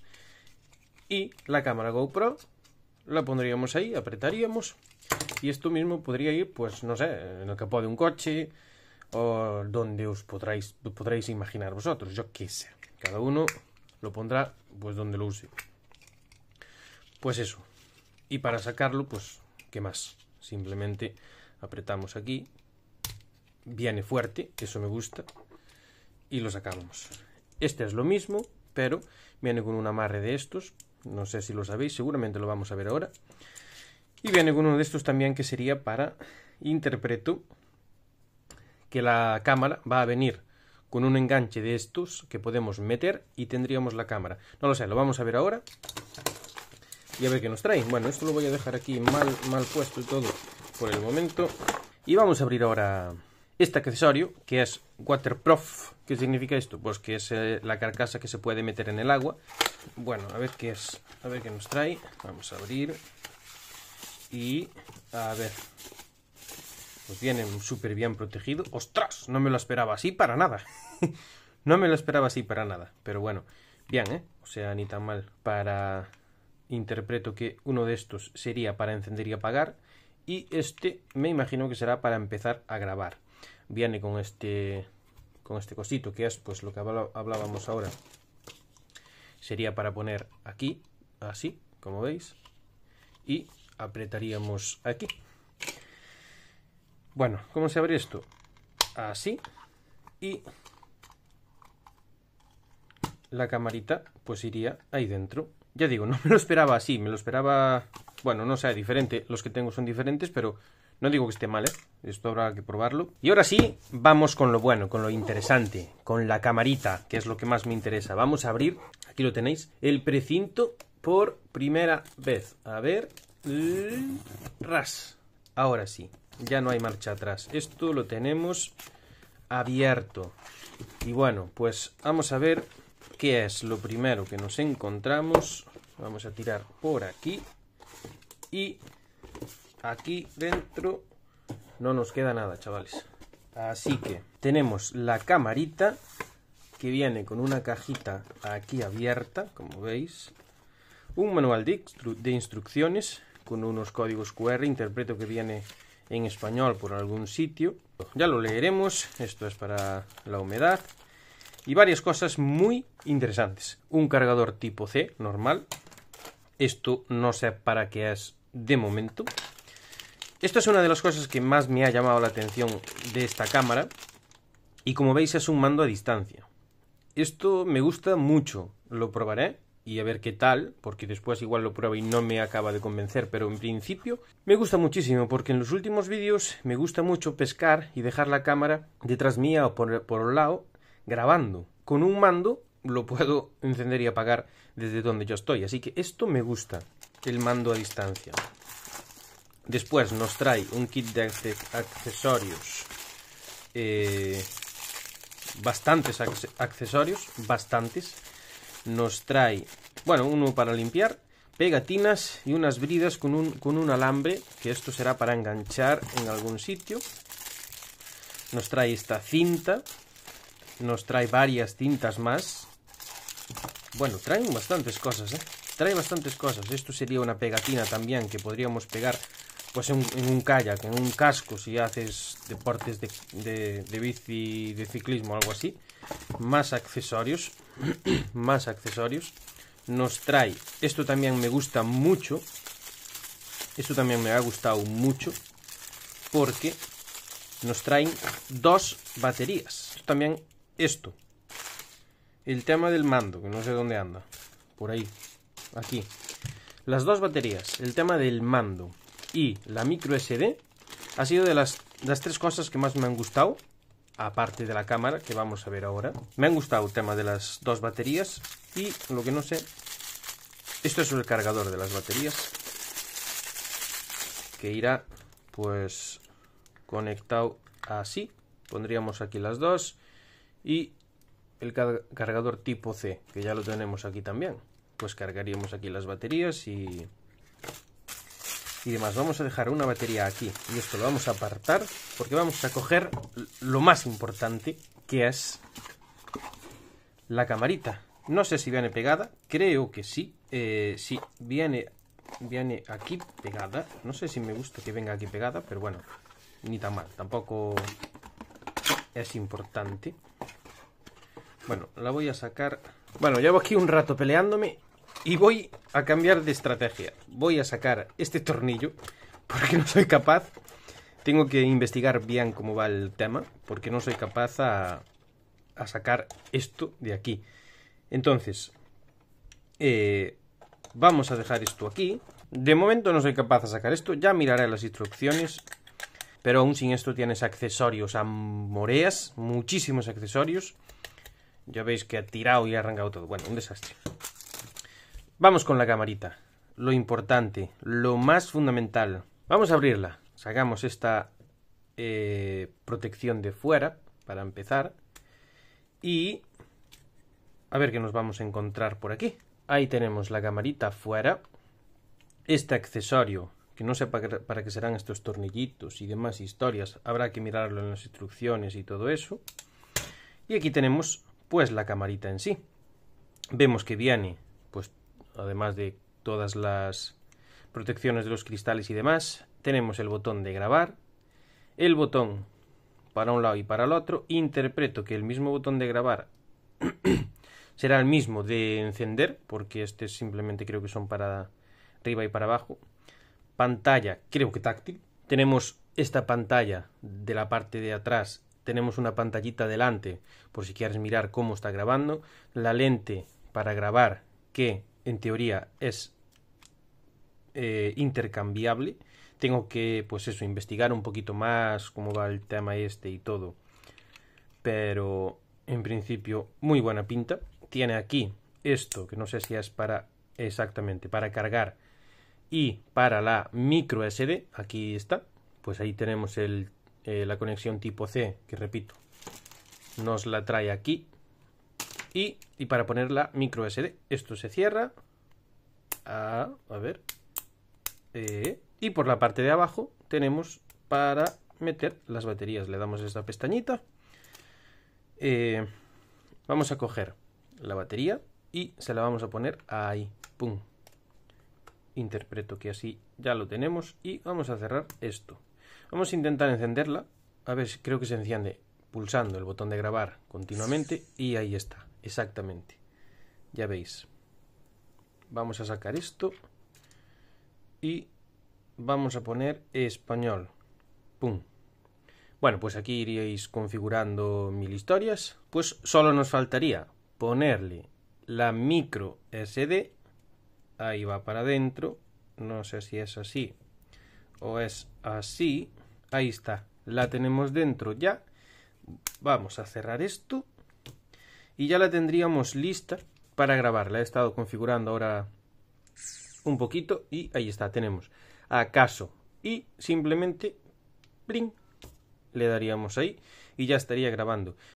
Y la cámara GoPro la pondríamos ahí, apretaríamos, y esto mismo podría ir, pues no sé, en el capó de un coche o donde os podréis imaginar vosotros, yo qué sé, cada uno lo pondrá pues donde lo use. Pues eso, y para sacarlo, pues, ¿qué más? Simplemente apretamos aquí, viene fuerte, eso me gusta, y lo sacamos. Este es lo mismo, pero viene con un amarre de estos, no sé si lo sabéis, seguramente lo vamos a ver ahora. Y viene con uno de estos también que sería para, interpreto, que la cámara va a venir con un enganche de estos que podemos meter y tendríamos la cámara. No lo sé, lo vamos a ver ahora. Y a ver qué nos trae. Bueno, esto lo voy a dejar aquí mal puesto y todo por el momento. Y vamos a abrir ahora este accesorio, que es waterproof. ¿Qué significa esto? Pues que es la carcasa que se puede meter en el agua. Bueno, a ver qué es, a ver qué nos trae. Vamos a abrir. Y a ver. Pues viene súper bien protegido. ¡Ostras! No me lo esperaba así para nada. No me lo esperaba así para nada. Pero bueno, bien, ¿eh? O sea, ni tan mal. Interpreto que uno de estos sería para encender y apagar, y este me imagino que será para empezar a grabar. Viene con este cosito que es pues lo que hablábamos ahora. Sería para poner aquí, así, como veis, y apretaríamos aquí. Bueno, ¿cómo se abre esto? Así, y la camarita pues iría ahí dentro. Ya digo, no me lo esperaba así, me lo esperaba, bueno, no sé, diferente. Los que tengo son diferentes, pero no digo que esté mal, ¿eh? Esto habrá que probarlo. Y ahora sí, vamos con lo bueno, con lo interesante, con la camarita, que es lo que más me interesa. Vamos a abrir, aquí lo tenéis, el precinto por primera vez. A ver, ras. Ahora sí, ya no hay marcha atrás. Esto lo tenemos abierto. Y bueno, pues vamos a ver qué es lo primero que nos encontramos. Vamos a tirar por aquí. Y aquí dentro no nos queda nada, chavales. Así que tenemos la camarita, que viene con una cajita aquí abierta, como veis. Un manual de instrucciones con unos códigos QR, interpreto que viene en español por algún sitio. Ya lo leeremos, esto es para la humedad. Y varias cosas muy interesantes. Un cargador tipo C, normal. Esto no sé para qué es de momento. Esto es una de las cosas que más me ha llamado la atención de esta cámara. Y como veis es un mando a distancia. Esto me gusta mucho, lo probaré y a ver qué tal, porque después igual lo pruebo y no me acaba de convencer, pero en principio me gusta muchísimo, porque en los últimos vídeos me gusta mucho pescar y dejar la cámara detrás mía o por un lado grabando. Con un mando lo puedo encender y apagar desde donde yo estoy, así que esto me gusta, el mando a distancia. Después nos trae un kit de accesorios, bastantes accesorios, nos trae, bueno, uno para limpiar, pegatinas y unas bridas con un alambre, que esto será para enganchar en algún sitio. Nos trae esta cinta, nos trae varias cintas más. Bueno, traen bastantes cosas, trae bastantes cosas. Esto sería una pegatina también que podríamos pegar pues en un kayak, en un casco, si haces deportes de bici, de ciclismo o algo así. Más accesorios, más accesorios. Nos trae, esto también me gusta mucho, esto también me ha gustado mucho, porque nos traen 2 baterías. También esto, el tema del mando, que no sé dónde anda, por ahí, aquí. Las 2 baterías, el tema del mando y la micro SD ha sido de las 3 cosas que más me han gustado, aparte de la cámara, que vamos a ver ahora. Me han gustado el tema de las 2 baterías y lo que no sé, esto es el cargador de las baterías, que irá pues conectado así. Pondríamos aquí las 2 y el cargador tipo C, que ya lo tenemos aquí también. Pues cargaríamos aquí las baterías y demás. Vamos a dejar una batería aquí y esto lo vamos a apartar porque vamos a coger lo más importante, que es la camarita. No sé si viene pegada, creo que sí. Sí, viene aquí pegada. No sé si me gusta que venga aquí pegada, pero bueno, ni tan mal, tampoco es importante. Bueno, la voy a sacar. Bueno, llevo aquí un rato peleándome y voy a cambiar de estrategia. Voy a sacar este tornillo porque no soy capaz. Tengo que investigar bien cómo va el tema, porque no soy capaz a sacar esto de aquí. Entonces, vamos a dejar esto aquí. De momento no soy capaz de sacar esto. Ya miraré las instrucciones. Pero aún sin esto tienes accesorios a moreas. Muchísimos accesorios. Ya veis que ha tirado y ha arrancado todo. Bueno, un desastre. Vamos con la camarita. Lo importante, lo más fundamental. Vamos a abrirla. Sacamos esta protección de fuera para empezar. Y a ver qué nos vamos a encontrar por aquí. Ahí tenemos la camarita fuera. Este accesorio, que no sé para qué serán estos tornillitos y demás historias. Habrá que mirarlo en las instrucciones y todo eso. Y aquí tenemos pues la camarita en sí. Vemos que viene, pues además de todas las protecciones de los cristales y demás, tenemos el botón de grabar, el botón para un lado y para el otro. Interpreto que el mismo botón de grabar será el mismo de encender, porque este simplemente creo que son para arriba y para abajo. Pantalla, creo que táctil. Tenemos esta pantalla de la parte de atrás. Tenemos una pantallita delante por si quieres mirar cómo está grabando. La lente para grabar, que en teoría es intercambiable. Tengo que, pues eso, investigar un poquito más cómo va el tema este y todo. Pero en principio muy buena pinta. Tiene aquí esto, que no sé si es para exactamente para cargar, y para la micro SD. Aquí está. Pues ahí tenemos la conexión tipo C, que repito, nos la trae aquí. Y para poner la micro SD, esto se cierra. A ver. Y por la parte de abajo tenemos para meter las baterías. Le damos esta pestañita. Vamos a coger la batería y se la vamos a poner ahí. ¡Pum! Interpreto que así ya lo tenemos y vamos a cerrar esto. Vamos a intentar encenderla. A ver, creo que se enciende pulsando el botón de grabar continuamente y ahí está, exactamente. Ya veis. Vamos a sacar esto y vamos a poner español. ¡Pum! Bueno, pues aquí iríais configurando 1000 historias. Pues solo nos faltaría ponerle la micro SD. Ahí va para adentro. No sé si es así o es así. Ahí está. La tenemos dentro ya. Vamos a cerrar esto. Y ya la tendríamos lista para grabar. La he estado configurando ahora un poquito. Y ahí está. Tenemos acaso. Y simplemente... ¡pling! Le daríamos ahí y ya estaría grabando.